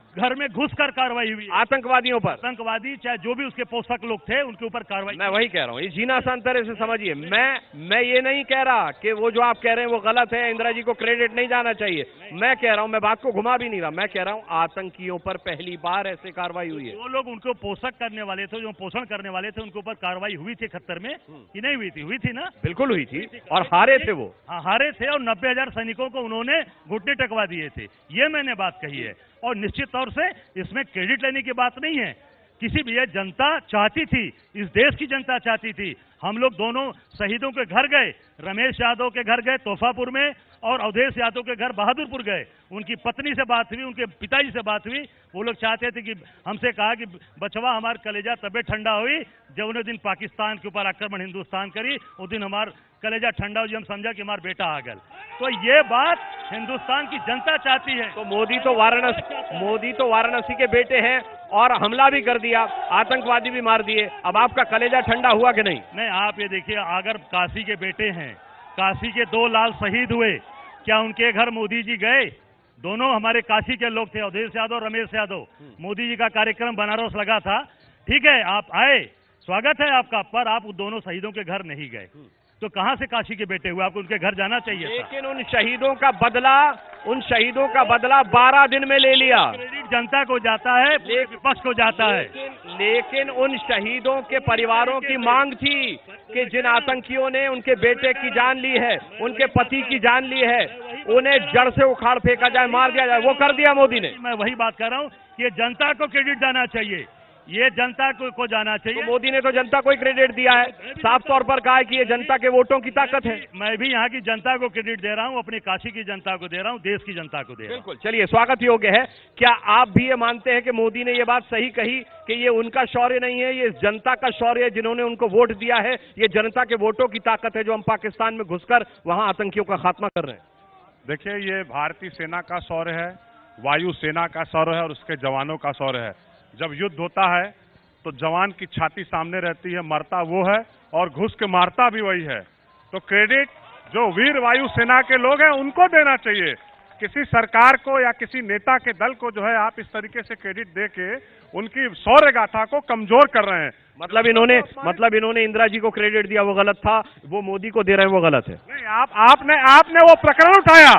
घर में घुसकर कार्रवाई हुई, आतंकवादियों पर, आतंकवादी चाहे जो भी उसके पोषक लोग थे उनके ऊपर कार्रवाई। मैं वही कह रहा हूँ, ये जीना आसान तरह से समझिए। मैं ये नहीं कह रहा कि वो जो आप कह रहे हैं वो गलत है, इंदिरा जी को क्रेडिट नहीं जाना चाहिए। मैं कह रहा हूँ, मैं बात को घुमा भी नहीं रहा, मैं कह रहा हूँ आतंकियों पर पहली बार ऐसे कार्रवाई हुई है। जो लोग उनको पोषक करने वाले थे, जो पोषण करने वाले थे, उनके ऊपर कार्रवाई हुई थी 71 में कि नहीं हुई थी? हुई थी ना, बिल्कुल हुई थी, और हारे थे वो। हाँ, हारे थे, और 90,000 सैनिकों को उन्होंने घुटने टकवा दिए थे। ये मैंने बात कही है, और निश्चित तौर से इसमें क्रेडिट लेने की बात नहीं है किसी भी। ये जनता चाहती थी, इस देश की जनता चाहती थी। हम लोग दोनों शहीदों के घर गए, रमेश यादव के घर गए तोहफापुर में, और अवधेश यादव के घर बहादुरपुर गए। उनकी पत्नी से बात हुई, उनके पिताजी से बात हुई। वो लोग चाहते थे कि हमसे कहा कि बचवा हमारा कलेजा तबे ठंडा हुई जब उन्हें दिन पाकिस्तान के ऊपर आक्रमण हिंदुस्तान करी, उस दिन हमारा कलेजा ठंडा हुई, हम समझा कि हमारा बेटा आ गया। तो ये बात हिंदुस्तान की जनता चाहती है। तो मोदी तो वाराणसी के बेटे हैं, और हमला भी कर दिया, आतंकवादी भी मार दिए। अब आपका कलेजा ठंडा हुआ कि नहीं? नहीं, आप ये देखिए, अगर काशी के बेटे हैं, काशी के 2 लाल शहीद हुए, क्या उनके घर मोदी जी गए? दोनों हमारे काशी के लोग थे, अवधेश यादव, रमेश यादव। मोदी जी का कार्यक्रम बनारस लगा था, ठीक है, आप आए, स्वागत है आपका, पर आप दोनों शहीदों के घर नहीं गए। तो कहां से काशी के बेटे हुए? आपको उनके घर जाना चाहिए था। लेकिन उन शहीदों का बदला 12 दिन में ले लिया। क्रेडिट जनता को जाता है, विपक्ष को जाता है। लेकिन उन शहीदों के परिवारों की मांग थी कि जिन आतंकियों ने उनके बेटे की जान ली है, उनके पति की जान ली है, उन्हें जड़ से उखाड़ फेंका जाए, मार दिया जाए। वो कर दिया मोदी ने। मैं वही बात कर रहा हूँ कि ये जनता को क्रेडिट जाना चाहिए, ये जनता को जाना चाहिए। तो मोदी ने तो जनता को ही क्रेडिट दिया है, साफ तौर पर कहा है कि ये जनता के वोटों की ताकत है। मैं भी यहाँ की जनता को क्रेडिट दे रहा हूँ, अपनी काशी की जनता को दे रहा हूँ, देश की जनता को दे रहा हूँ। बिल्कुल, चलिए, स्वागत योग्य है। क्या आप भी ये मानते हैं कि मोदी ने ये बात सही कही कि ये उनका शौर्य नहीं है, ये जनता का शौर्य है, जिन्होंने उनको वोट दिया है, ये जनता के वोटों की ताकत है, जो हम पाकिस्तान में घुसकर वहां आतंकियों का खात्मा कर रहे हैं? देखिए, ये भारतीय सेना का शौर्य है, वायु सेना का शौर्य है, और उसके जवानों का शौर्य है। जब युद्ध होता है तो जवान की छाती सामने रहती है, मरता वो है और घुस के मारता भी वही है। तो क्रेडिट जो वीर वायु सेना के लोग हैं उनको देना चाहिए। किसी सरकार को या किसी नेता के दल को जो है आप इस तरीके से क्रेडिट दे के उनकी शौर्य गाथा को कमजोर कर रहे हैं। मतलब इन्होंने इंदिरा जी को क्रेडिट दिया, वो गलत था, वो मोदी को दे रहे हैं, वो गलत है। नहीं, आपने वो प्रकरण उठाया,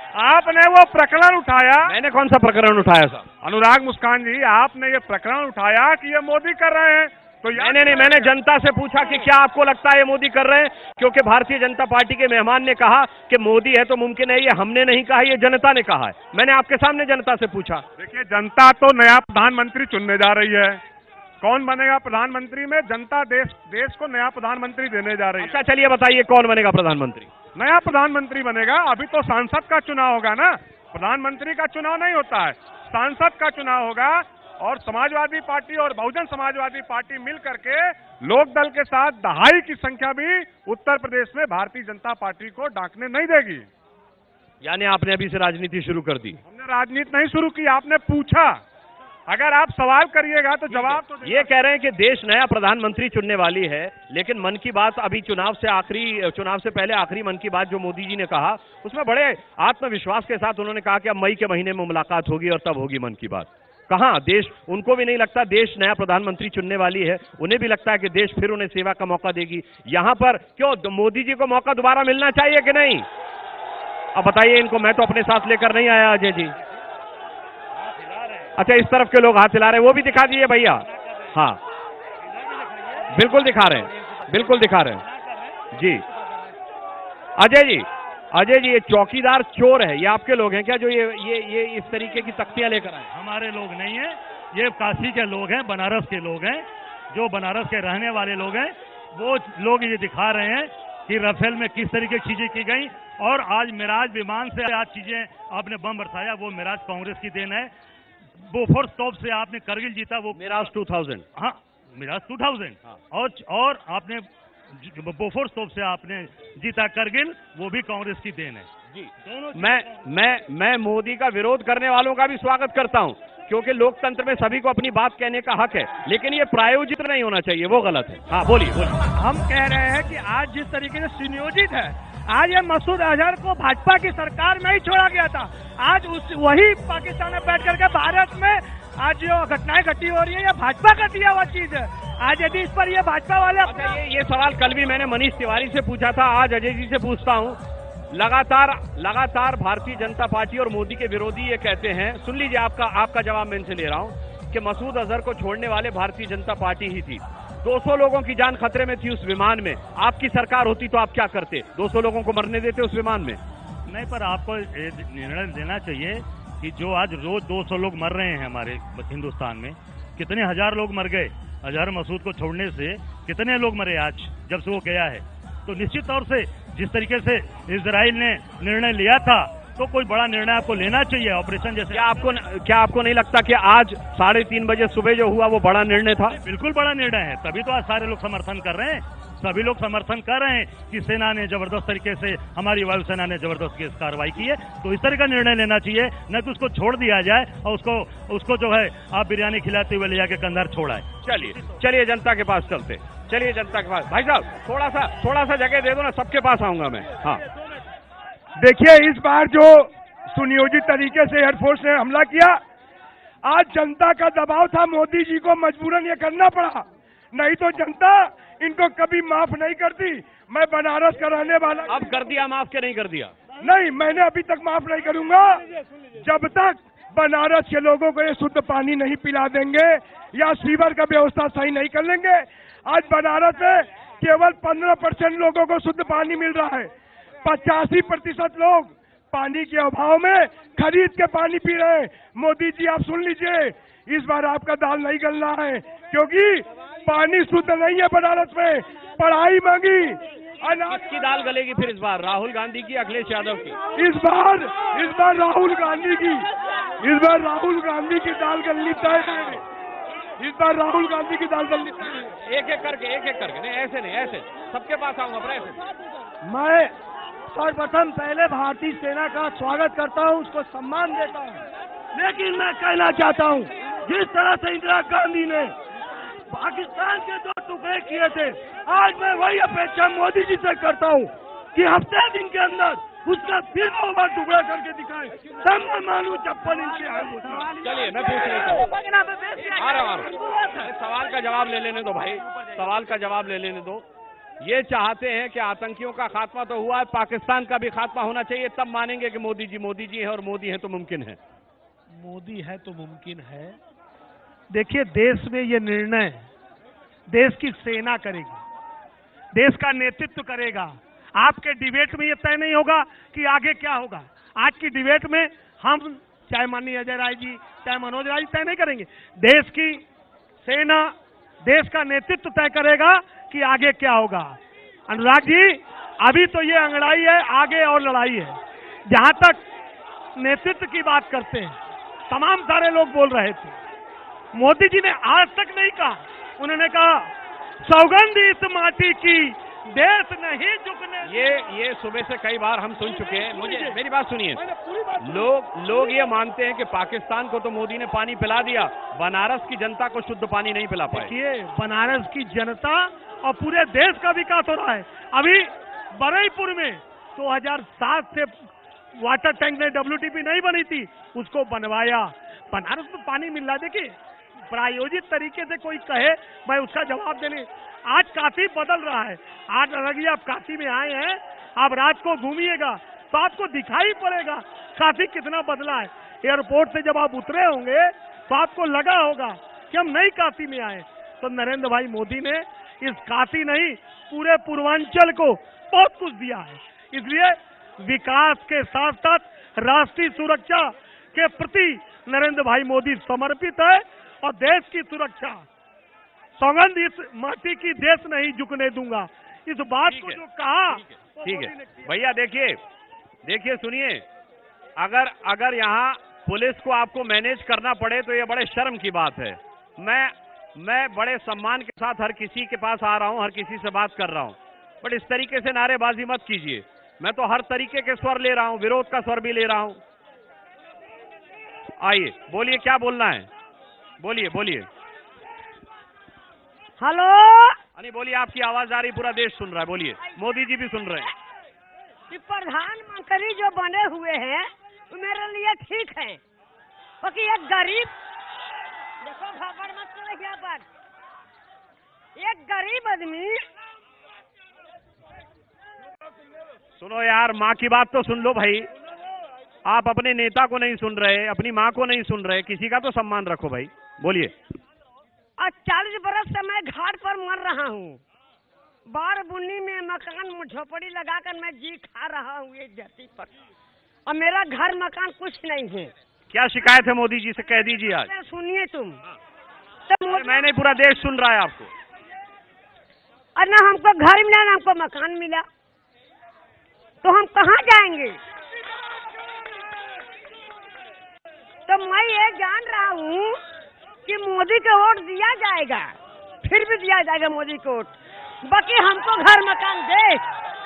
मैंने कौन सा प्रकरण उठाया साहब? अनुराग मुस्कान जी, आपने ये प्रकरण उठाया कि ये मोदी कर रहे हैं। तो मैंने जनता से पूछा कि क्या आपको लगता है ये मोदी कर रहे हैं, क्योंकि भारतीय जनता पार्टी के मेहमान ने कहा कि मोदी है तो मुमकिन है, ये हमने नहीं कहा, ये जनता ने कहा है। मैंने आपके सामने जनता से पूछा। देखिए, जनता तो नया प्रधानमंत्री चुनने जा रही है। कौन बनेगा प्रधानमंत्री में? जनता देश को नया प्रधानमंत्री देने जा रही है। अच्छा, चलिए बताइए कौन बनेगा प्रधानमंत्री? नया प्रधानमंत्री बनेगा। अभी तो सांसद का चुनाव होगा ना, प्रधानमंत्री का चुनाव नहीं होता है, सांसद का चुनाव होगा। और समाजवादी पार्टी और बहुजन समाजवादी पार्टी मिल करके लोकदल के साथ दहाई की संख्या भी उत्तर प्रदेश में भारतीय जनता पार्टी को डांकने नहीं देगी। यानी आपने अभी से राजनीति शुरू कर दी? हमने राजनीति नहीं शुरू की, आपने पूछा। अगर आप सवाल करिएगा तो जवाब तो ये कह रहे हैं कि देश नया प्रधानमंत्री चुनने वाली है, लेकिन मन की बात अभी चुनाव से पहले आखिरी मन की बात जो मोदी जी ने कहा, उसमें बड़े आत्मविश्वास के साथ उन्होंने कहा कि अब मई के महीने में मुलाकात होगी और तब होगी मन की बात। कहां देश, उनको भी नहीं लगता देश नया प्रधानमंत्री चुनने वाली है, उन्हें भी लगता है कि देश फिर उन्हें सेवा का मौका देगी। यहां पर क्यों मोदी जी को मौका दोबारा मिलना चाहिए कि नहीं? अब बताइए इनको, मैं तो अपने साथ लेकर नहीं आया अजय जी। अच्छा, इस तरफ के लोग हाथ हिला रहे हैं, वो भी दिखा दीजिए भैया। हाँ, बिल्कुल दिखा रहे हैं, बिल्कुल दिखा रहे हैं जी। अजय जी, ये चौकीदार चोर है, ये आपके लोग हैं क्या जो ये इस तरीके की तख्तियां लेकर आए? हमारे लोग नहीं है, ये काशी के लोग हैं, बनारस के लोग हैं, जो बनारस के रहने वाले लोग हैं। वो लोग ये दिखा रहे हैं कि राफेल में किस तरीके की चीजें की गई। और आज मिराज विमान से आज चीजें आपने बम बरसाया, वो मिराज कांग्रेस की देन है। बोफोर्स तोप से आपने करगिल जीता, वो मिराज 2000। हाँ, मिराज 2000। और आपने बोफोर्स तोप से आपने जीता करगिल, वो भी कांग्रेस की देन है जी। मैं मोदी का विरोध करने वालों का भी स्वागत करता हूं, क्योंकि लोकतंत्र में सभी को अपनी बात कहने का हक है, लेकिन ये प्रायोजित नहीं होना चाहिए, वो गलत है। हाँ, बोलिए। हम कह रहे हैं कि आज जिस तरीके से सुनियोजित है आज ये मसूद अजहर को भाजपा की सरकार में ही छोड़ा गया था। आज वही पाकिस्तान में बैठ करके भारत में आज जो घटनाएं घटी हो रही है, ये भाजपा का दिया हुआ चीज है। आज यदि इस पर ये भाजपा वाले ये सवाल कल भी मैंने मनीष तिवारी से पूछा था, आज अजय जी से पूछता हूँ। लगातार भारतीय जनता पार्टी और मोदी के विरोधी ये कहते हैं, सुन लीजिए आपका जवाब मैं इनसे ले रहा हूँ कि मसूद अजहर को छोड़ने वाले भारतीय जनता पार्टी ही थी। 200 लोगों की जान खतरे में थी उस विमान में। आपकी सरकार होती तो आप क्या करते? 200 लोगों को मरने देते उस विमान में? नहीं, पर आपको निर्णय लेना चाहिए कि जो आज रोज 200 लोग मर रहे हैं हमारे हिंदुस्तान में, कितने हजार लोग मर गए अजहर मसूद को छोड़ने से, कितने लोग मरे आज जब से वो गया है। तो निश्चित तौर से जिस तरीके से इजराइल ने निर्णय लिया था, तो कोई बड़ा निर्णय आपको लेना चाहिए ऑपरेशन जैसे। क्या आपको नहीं लगता कि आज 3:30 बजे सुबह जो हुआ वो बड़ा निर्णय था? बिल्कुल बड़ा निर्णय है, तभी तो आज सारे लोग समर्थन कर रहे हैं। सभी लोग समर्थन कर रहे हैं कि सेना ने जबरदस्त तरीके से, हमारी वायुसेना ने जबरदस्त कार्रवाई की है। तो इस तरह का निर्णय लेना चाहिए, न तो उसको छोड़ दिया जाए और उसको जो है आप बिरयानी खिलाते हुए ले जाके कंधार छोड़ा है। चलिए जनता के पास चलते, चलिए जनता के पास। भाई साहब थोड़ा सा जगह दे दो ना, सबके पास आऊंगा मैं। हाँ, देखिए, इस बार जो सुनियोजित तरीके से एयरफोर्स ने हमला किया, आज जनता का दबाव था, मोदी जी को मजबूरन ये करना पड़ा, नहीं तो जनता इनको कभी माफ नहीं करती। मैं बनारस का रहने वाला। अब कर दिया माफ के नहीं कर दिया? नहीं, मैंने अभी तक माफ नहीं करूंगा जब तक बनारस के लोगों को ये शुद्ध पानी नहीं पिला देंगे या सीवर का व्यवस्था सही नहीं कर लेंगे। आज बनारस में केवल 15% लोगों को शुद्ध पानी मिल रहा है। 85% लोग पानी के अभाव में खरीद के पानी पी रहे हैं। मोदी जी, आप सुन लीजिए, इस बार आपका दाल नहीं गलना है, क्योंकि पानी शुद्ध नहीं है बनारस में। पढ़ाई मांगी, किसकी दाल गलेगी फिर इस बार? राहुल गांधी की, अखिलेश यादव की? इस बार राहुल गांधी की। इस बार राहुल गांधी की दाल गलनी तय है। इस बार राहुल गांधी की दाल गलनी। एक एक करके नहीं, ऐसे नहीं, ऐसे सबके पास आऊंगा। ऐसे मैं सर्वप्रथम पहले भारतीय सेना का स्वागत करता हूं, उसको सम्मान देता हूं, लेकिन मैं कहना चाहता हूं, जिस तरह से इंदिरा गांधी ने पाकिस्तान के 2 टुकड़े किए थे, आज मैं वही अपेक्षा मोदी जी से करता हूं कि हफ्ते दिन के अंदर उसका फिर 2 बार टुकड़ा करके दिखाएं, तब मैं मानूं 56 इंच के हैं। चलिए, मैं पूछ रहा हूँ, सवाल का जवाब ले लेने दो भाई, सवाल का जवाब ले लेने दो। ये चाहते हैं कि आतंकियों का खात्मा तो हुआ है, पाकिस्तान का भी खात्मा होना चाहिए, तब मानेंगे कि मोदी जी हैं और मोदी हैं तो मुमकिन है। मोदी है तो मुमकिन है। देखिए, देश में ये निर्णय देश की सेना करेगी, देश का नेतृत्व करेगा। आपके डिबेट में ये तय नहीं होगा कि आगे क्या होगा। आज की डिबेट में हम, चाहे माननीय अजय राय जी, चाहे मनोज राय जी, तय नहीं करेंगे। देश की सेना, देश का नेतृत्व तय करेगा कि आगे क्या होगा। अनुराग जी, अभी तो ये अंगड़ाई है, आगे और लड़ाई है। जहां तक नेतृत्व की बात करते हैं, तमाम सारे लोग बोल रहे थे, मोदी जी ने आज तक नहीं कहा। उन्होंने कहा, सौगंध इस माटी की, देश नहीं झुकने। ये सुबह से कई बार हम सुन चुके हैं। मुझे मेरी बात सुनिए, लोग ये मानते हैं कि पाकिस्तान को तो मोदी ने पानी पिला दिया, बनारस की जनता को शुद्ध पानी नहीं पिला पाए। देखिए, बनारस की जनता और पूरे देश का विकास हो रहा है। अभी बरईपुर में 2007 से वाटर टैंक में WTP नहीं बनी थी, उसको बनवाया। बनारस में पानी मिल रहा है। देखिए, प्रायोजित तरीके से कोई कहे, मैं उसका जवाब देने। आज काफी बदल रहा है। आज अगर आप काशी में आए हैं, आप रात को घूमिएगा तो आपको दिखाई पड़ेगा काफी कितना बदला है। एयरपोर्ट से जब आप उतरे होंगे तो आपको लगा होगा कि हम नई काशी में आए। तो नरेंद्र भाई मोदी ने इस काशी नहीं, पूरे पूर्वांचल को बहुत कुछ दिया है। इसलिए विकास के साथ साथ राष्ट्रीय सुरक्षा के प्रति नरेंद्र भाई मोदी समर्पित है और देश की सुरक्षा, सौगंध इस माटी की, देश नहीं झुकने दूंगा। इस बात को जो कहा, ठीक है भैया। देखिए सुनिए, अगर यहाँ पुलिस को आपको मैनेज करना पड़े तो ये बड़े शर्म की बात है। मैं बड़े सम्मान के साथ हर किसी के पास आ रहा हूँ, हर किसी से बात कर रहा हूँ, बट इस तरीके से नारेबाजी मत कीजिए। मैं तो हर तरीके के स्वर ले रहा हूँ, विरोध का स्वर भी ले रहा हूँ। आइए, बोलिए, क्या बोलना है? बोलिए। हेलो, बोलिए, आपकी आवाज आ रही, पूरा देश सुन रहा है। बोलिए, मोदी जी भी सुन रहे हैं। कि प्रधानमंत्री जो बने हुए हैं वो मेरे लिए ठीक है, क्योंकि एक गरीब, देखो खबर मत करो यहाँ पर, एक गरीब आदमी, सुनो यार, माँ की बात तो सुन लो भाई। आप अपने नेता को नहीं सुन रहे, अपनी माँ को नहीं सुन रहे, किसी का तो सम्मान रखो भाई। बोलिए। 40 बरस से मैं घाट पर मर रहा हूँ, बार बुन्नी में मकान झोपड़ी लगाकर मैं जी खा रहा हूँ एक धरती पर, और मेरा घर मकान कुछ नहीं है। क्या शिकायत है मोदी जी से, कह दीजिए आज। सुनिए तुम तो, मैंने पूरा देश सुन रहा है आपको। और ना हमको घर मिला ना हमको मकान मिला, तो हम कहाँ जाएंगे? तो मैं ये जान रहा हूँ कि मोदी को वोट दिया जाएगा, फिर भी दिया जाएगा मोदी को वोट, बाकी हमको घर मकान दे।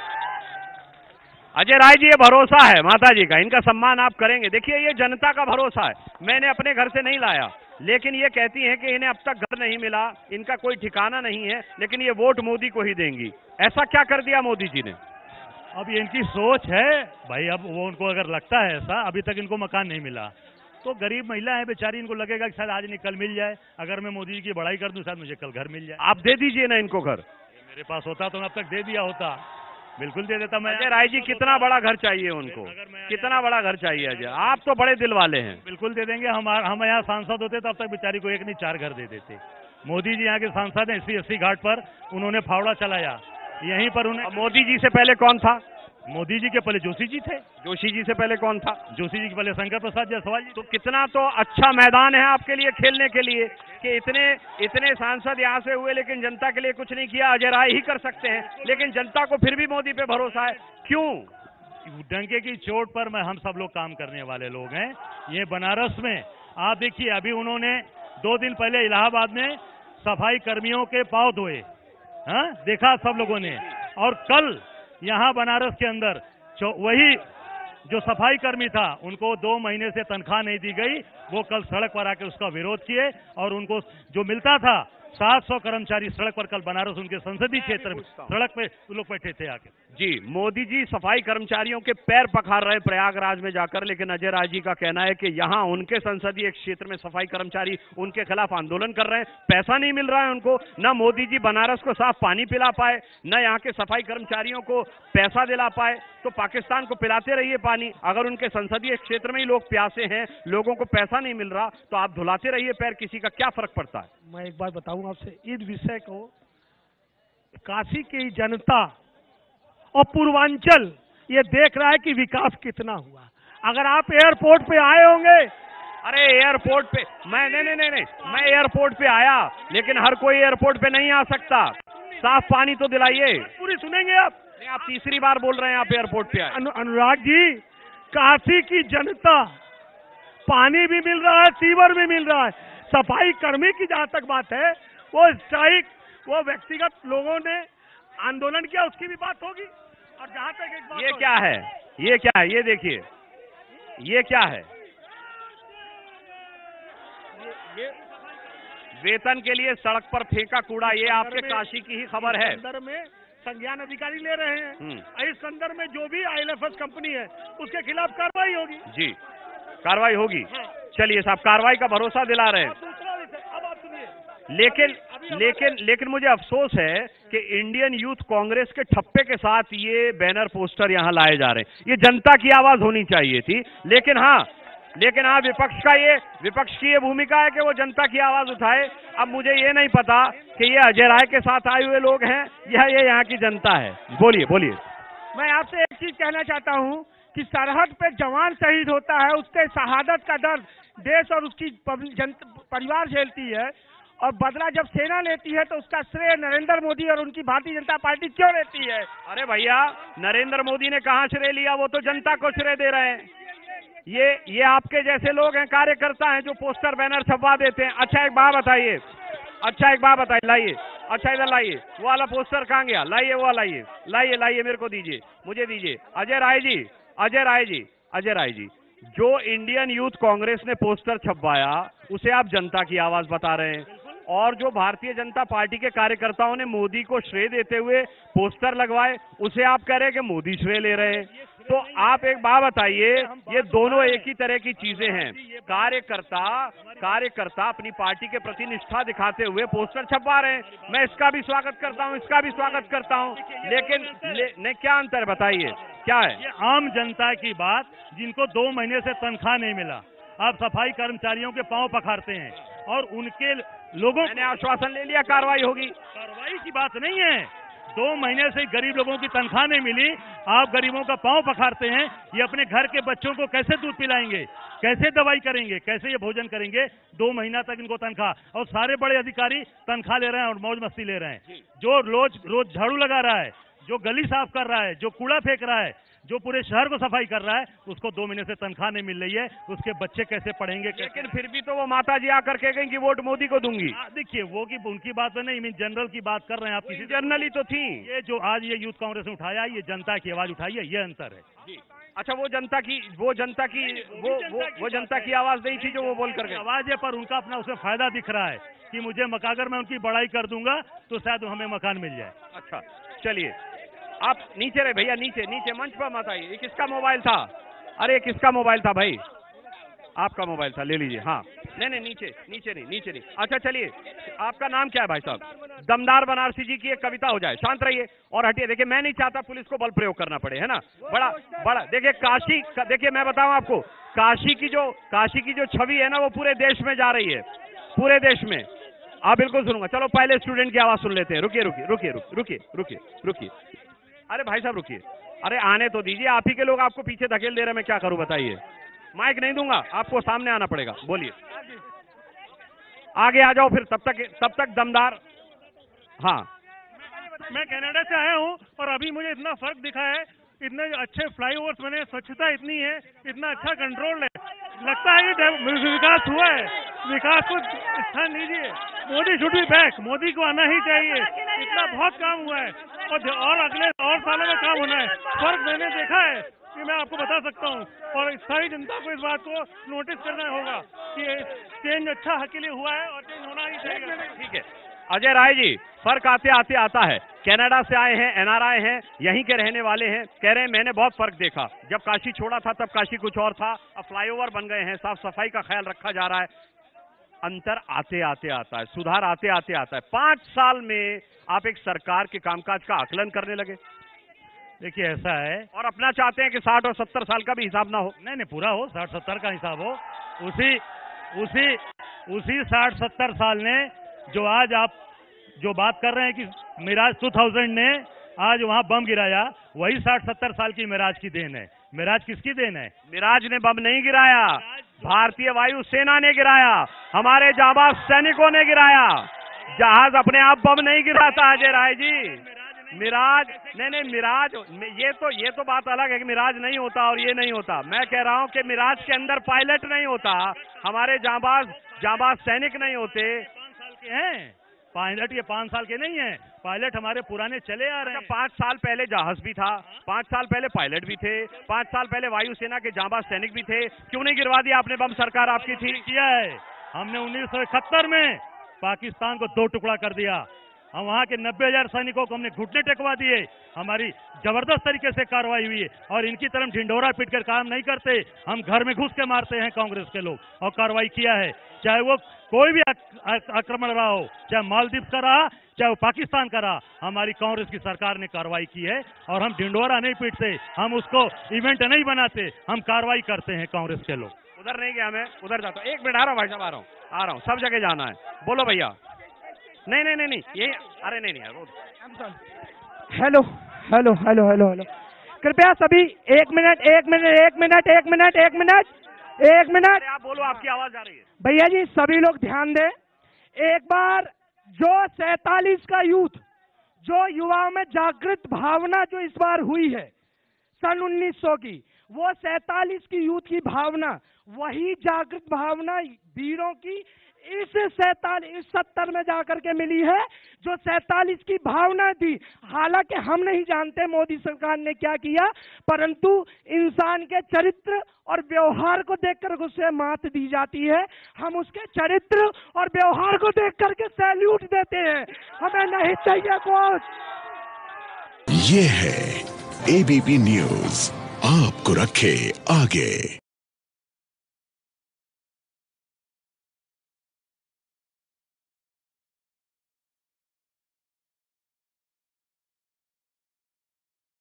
अजय राय जी, ये भरोसा है माता जी का, इनका सम्मान आप करेंगे। देखिए, ये जनता का भरोसा है, मैंने अपने घर से नहीं लाया, लेकिन ये कहती हैं कि इन्हें अब तक घर नहीं मिला, इनका कोई ठिकाना नहीं है, लेकिन ये वोट मोदी को ही देंगी। ऐसा क्या कर दिया मोदी जी ने? अब ये इनकी सोच है भाई, अब वो उनको अगर लगता है ऐसा, अभी तक इनको मकान नहीं मिला, तो गरीब महिला है बेचारी, इनको लगेगा कि शायद आज नहीं कल मिल जाए, अगर मैं मोदी जी की बड़ाई कर दूं शायद मुझे कल घर मिल जाए। आप दे दीजिए ना इनको घर। मेरे पास होता तो मैं अब तक दे दिया होता, बिल्कुल दे देता मैं। अजय राय जी, कितना बड़ा घर चाहिए उनको, कितना बड़ा घर चाहिए अजय? आप तो बड़े दिल वाले हैं। बिल्कुल दे देंगे। हम यहाँ सांसद होते तो अब तक बेचारी को एक नहीं 4 घर दे देते। मोदी जी यहाँ के सांसद हैं, इसी 80 घाट पर उन्होंने फावड़ा चलाया, यहीं पर उन्हें। मोदी जी से पहले कौन था? मोदी जी के पहले जोशी जी थे। जोशी जी से पहले कौन था? जोशी जी के पहले शंकर प्रसाद जायसवाल जी। तो कितना तो अच्छा मैदान है आपके लिए खेलने के लिए कि इतने सांसद यहाँ से हुए, लेकिन जनता के लिए कुछ नहीं किया। अजय राय ही कर सकते हैं, लेकिन जनता को फिर भी मोदी पे भरोसा है, क्यों? डंके की चोट पर मैं हम सब लोग काम करने वाले लोग हैं। ये बनारस में आप देखिए, अभी उन्होंने 2 दिन पहले इलाहाबाद में सफाई कर्मियों के पांव धोए, हाँ देखा सब लोगों ने। और कल यहाँ बनारस के अंदर वही जो सफाई कर्मी था, उनको 2 महीने से तनख्वाह नहीं दी गई, वो कल सड़क पर आके उसका विरोध किए, और उनको जो मिलता था 700 कर्मचारी सड़क पर, कल बनारस उनके संसदीय क्षेत्र में सड़क पे वो लोग बैठे थे आके। जी, मोदी जी सफाई कर्मचारियों के पैर पखार रहे प्रयागराज में जाकर, लेकिन अजय राय जी का कहना है कि यहाँ उनके संसदीय क्षेत्र में सफाई कर्मचारी उनके खिलाफ आंदोलन कर रहे हैं, पैसा नहीं मिल रहा है उनको। न मोदी जी बनारस को साफ पानी पिला पाए, न यहाँ के सफाई कर्मचारियों को पैसा दिला पाए, तो पाकिस्तान को पिलाते रहिए पानी। अगर उनके संसदीय क्षेत्र में ही लोग प्यासे हैं, लोगों को पैसा नहीं मिल रहा, तो आप धुलाते रहिए पैर, किसी का क्या फर्क पड़ता है? मैं एक बात बताऊं आपसे, इस विषय को काशी की जनता और पूर्वांचल ये देख रहा है कि विकास कितना हुआ। अगर आप एयरपोर्ट पे आए होंगे, अरे एयरपोर्ट पे मैं नहीं, मैं एयरपोर्ट पे आया, लेकिन हर कोई एयरपोर्ट पे नहीं आ सकता। साफ पानी तो दिलाइए। पूरी सुनेंगे आप? नहीं, आप तीसरी बार बोल रहे हैं आप एयरपोर्ट पे आए। अनुराग जी, काशी की जनता, पानी भी मिल रहा है, सीवर भी मिल रहा है। सफाई कर्मी की जहां तक बात है, वो स्ट्राइक, वो व्यक्तिगत लोगों ने आंदोलन किया, उसकी भी बात होगी। और जहां तक एक बात, ये क्या है, ये क्या है, ये देखिए, ये क्या है? ये वेतन के लिए सड़क पर फेंका कूड़ा, ये आपके काशी की ही खबर है। संदर्भ में संज्ञान अधिकारी ले रहे हैं। इस संदर्भ में जो भी IL&FS कंपनी है उसके खिलाफ कार्रवाई होगी। जी, कार्रवाई होगी। चलिए साहब, कार्रवाई का भरोसा दिला रहे हैं। अब आप सुनिए। लेकिन मुझे अफसोस है कि इंडियन यूथ कांग्रेस के ठप्पे के साथ ये बैनर पोस्टर यहाँ लाए जा रहे हैं। ये जनता की आवाज होनी चाहिए थी, लेकिन हाँ विपक्ष की ये भूमिका है कि वो जनता की आवाज उठाए। अब मुझे ये नहीं पता कि ये अजय राय के साथ आए हुए लोग हैं या ये यहाँ की जनता है। बोलिए। मैं आपसे एक चीज कहना चाहता हूँ कि सरहद पे जवान शहीद होता है, उसके शहादत का दर्द देश और उसकी परिवार झेलती है, और बदला जब सेना लेती है तो उसका श्रेय नरेंद्र मोदी और उनकी भारतीय जनता पार्टी क्यों लेती है? अरे भैया, नरेंद्र मोदी ने कहाँ श्रेय लिया, वो तो जनता को श्रेय दे रहे हैं। ये आपके जैसे लोग हैं, कार्यकर्ता हैं, जो पोस्टर बैनर छपवा देते हैं। अच्छा एक बात बताइए, लाइए, अच्छा इधर लाइए, वो वाला पोस्टर कहाँ गया? लाइए वो लाइए, मेरे को दीजिए, मुझे दीजिए। अजय राय जी, जो इंडियन यूथ कांग्रेस ने पोस्टर छपवाया, उसे आप जनता की आवाज बता रहे हैं। और जो भारतीय जनता पार्टी के कार्यकर्ताओं ने मोदी को श्रेय देते हुए पोस्टर लगवाए, उसे आप कह रहे हैं कि मोदी श्रेय ले रहे हैं। तो आप एक बात बताइए, ये दोनों एक ही तरह की चीजें हैं। कार्यकर्ता अपनी पार्टी के प्रति निष्ठा दिखाते हुए पोस्टर छपवा रहे हैं, मैं इसका भी स्वागत करता हूं, इसका भी स्वागत करता हूं, लेकिन क्या अंतर बताइए, क्या है? ये आम जनता की बात, जिनको 2 महीने से तनख्वाह नहीं मिला, आप सफाई कर्मचारियों के पांव पखारते हैं और उनके लोगों मैंने आश्वासन ले लिया कार्रवाई होगी। कार्रवाई की बात नहीं है, 2 महीने से गरीब लोगों की तनख्वाह नहीं मिली, आप गरीबों का पांव पखारते हैं। ये अपने घर के बच्चों को कैसे दूध पिलाएंगे, कैसे दवाई करेंगे, कैसे ये भोजन करेंगे? 2 महीना तक इनको तनख्वाह, और सारे बड़े अधिकारी तनख्वाह ले रहे हैं और मौज मस्ती ले रहे हैं। जो रोज झाड़ू लगा रहा है, जो गली साफ कर रहा है, जो कूड़ा फेंक रहा है, जो पूरे शहर को सफाई कर रहा है, उसको 2 महीने से तनख्वाह नहीं मिल रही है। उसके बच्चे कैसे पढ़ेंगे? लेकिन फिर भी तो वो माता जी आकर के गई कि वोट मोदी को दूंगी। देखिए, वो की उनकी बात तो नहीं, जनरल की बात कर रहे हैं आप। किसी जनरली तो थी। ये जो आज ये यूथ कांग्रेस ने उठाया, ये जनता की आवाज उठाई है, ये अंतर है। अच्छा, वो जनता की आवाज नहीं थी जो वो बोल कर गए। आवाज है, पर उनका अपना उसमें फायदा दिख रहा है कि मुझे अगर मैं उनकी बड़ाई कर दूंगा तो शायद हमें मकान मिल जाए। अच्छा, चलिए आप नीचे रहे भैया, नीचे मंच पर मत आइए। ये किसका मोबाइल था? अरे किसका मोबाइल था भाई? आपका मोबाइल था, ले लीजिए। हाँ, नहीं, नीचे नहीं। अच्छा चलिए, आपका नाम क्या है भाई साहब? दमदार बनारसी जी की एक कविता हो जाए। शांत रहिए और हटिए। देखिए, मैं नहीं चाहता पुलिस को बल प्रयोग करना पड़े, है ना। बड़ा देखिए, काशी, देखिए मैं बताऊं आपको, काशी की जो छवि है ना, वो पूरे देश में जा रही है, पूरे देश में। आप बिल्कुल सुनूंगा। चलो पहले स्टूडेंट की आवाज सुन लेते हैं। रुकिए। अरे भाई साहब रुकिए, अरे आने तो दीजिए। आप ही के लोग आपको पीछे धकेल दे रहे हैं, मैं क्या करूं बताइए। माइक नहीं दूंगा, आपको सामने आना पड़ेगा। बोलिए, आगे आ जाओ फिर। तब तक दमदार। हाँ, मैं कनाडा से आया हूँ और अभी मुझे इतना फर्क दिखा है। इतने अच्छे फ्लाईओवर्स बने, स्वच्छता इतनी है, इतना अच्छा कंट्रोल है, लगता है कि विकास हुआ है। विकास को स्थान दीजिए। Modi should be back, Modi को आना ही चाहिए। इतना बहुत काम हुआ है और अगले और सालों में काम होना है। फर्क मैंने देखा है कि मैं आपको बता सकता हूँ, और सारी जनता को इस बात को नोटिस करना होगा कि चेंज अच्छा हक के लिए हुआ है और चेंज होना ही चाहिए। ठीक है अजय राय जी, फर्क आते आता है। कनाडा से आए हैं, एनआरआई हैं, यहीं के रहने वाले हैं, कह रहे हैं मैंने बहुत फर्क देखा। जब काशी छोड़ा था तब काशी कुछ और था, अब फ्लाईओवर बन गए हैं, साफ सफाई का ख्याल रखा जा रहा है। अंतर आते आता है, सुधार आते आता है। 5 साल में आप एक सरकार के कामकाज का आकलन करने लगे। देखिए, ऐसा है, और अपना चाहते हैं कि 60 और 70 साल का भी हिसाब ना हो। नहीं, पूरा हो, 60-70 का हिसाब हो। उसी 60-70 साल ने जो आज आप जो बात कर रहे हैं कि मिराज 2000 ने आज वहां बम गिराया, वही 60-70 साल की मिराज की देन है। मिराज किसकी देन है? मिराज ने बम नहीं गिराया, भारतीय वायुसेना ने गिराया, हमारे जाबाज सैनिकों ने गिराया। जहाज अपने आप बम नहीं गिराता अजय राय जी। मिराज ये तो बात अलग है कि मिराज नहीं होता और ये नहीं होता। मैं कह रहा हूं कि मिराज के अंदर पायलट नहीं होता, हमारे जाबाज सैनिक नहीं होते। 5 साल के हैं पायलट, ये 5 साल के नहीं है। पायलट हमारे पुराने चले आ रहे हैं। 5 साल पहले जहाज भी था, 5 साल पहले पायलट भी थे, 5 साल पहले वायुसेना के जाबाज सैनिक भी थे। क्यों नहीं गिरवा दिया आपने बम? सरकार आपकी थी। किया है हमने 1971 में पाकिस्तान को 2 टुकड़ा कर दिया। हम वहां के 90,000 सैनिकों को हमने घुटने टेकवा दिए। हमारी जबरदस्त तरीके से कार्रवाई हुई है और इनकी तरफ ढिंडोरा पीट कर काम नहीं करते। हम घर में घुस के मारते हैं कांग्रेस के लोग, और कार्रवाई किया है। चाहे वो कोई भी आक्रमण रहा हो, चाहे मालदीव का रहा, चाहे वो पाकिस्तान का रहा, हमारी कांग्रेस की सरकार ने कार्रवाई की है। और हम ढिंडोरा नहीं पीटते, हम उसको इवेंट नहीं बनाते, हम कार्रवाई करते हैं कांग्रेस के लोग। उधर नहीं गया, मैं उधर जाता हूँ। 1 मिनट, आ रहा हूँ भाई साहब, आ रहा हूँ। सब जगह जाना है। बोलो भैया। नहीं, ये अरे नहीं हेलो, कृपया सभी 1 मिनट। आप बोलो, आपकी आवाज आ रही है। भैया जी, सभी लोग ध्यान दें। एक बार जो 47 का यूथ, जो युवाओं में जागृत भावना जो इस बार हुई है सन 1900 की, वो 47 की यूथ की भावना, वही जागृत भावना वीरों की इस 70 में जाकर के मिली है जो 47 की भावना थी। हालांकि हम नहीं जानते मोदी सरकार ने क्या किया, परंतु इंसान के चरित्र और व्यवहार को देखकर उसे मात दी जाती है। हम उसके चरित्र और व्यवहार को देख करके सैल्यूट देते हैं, हमें नहीं चाहिए कोच। ये है एबीपी न्यूज, आपको रखे आगे।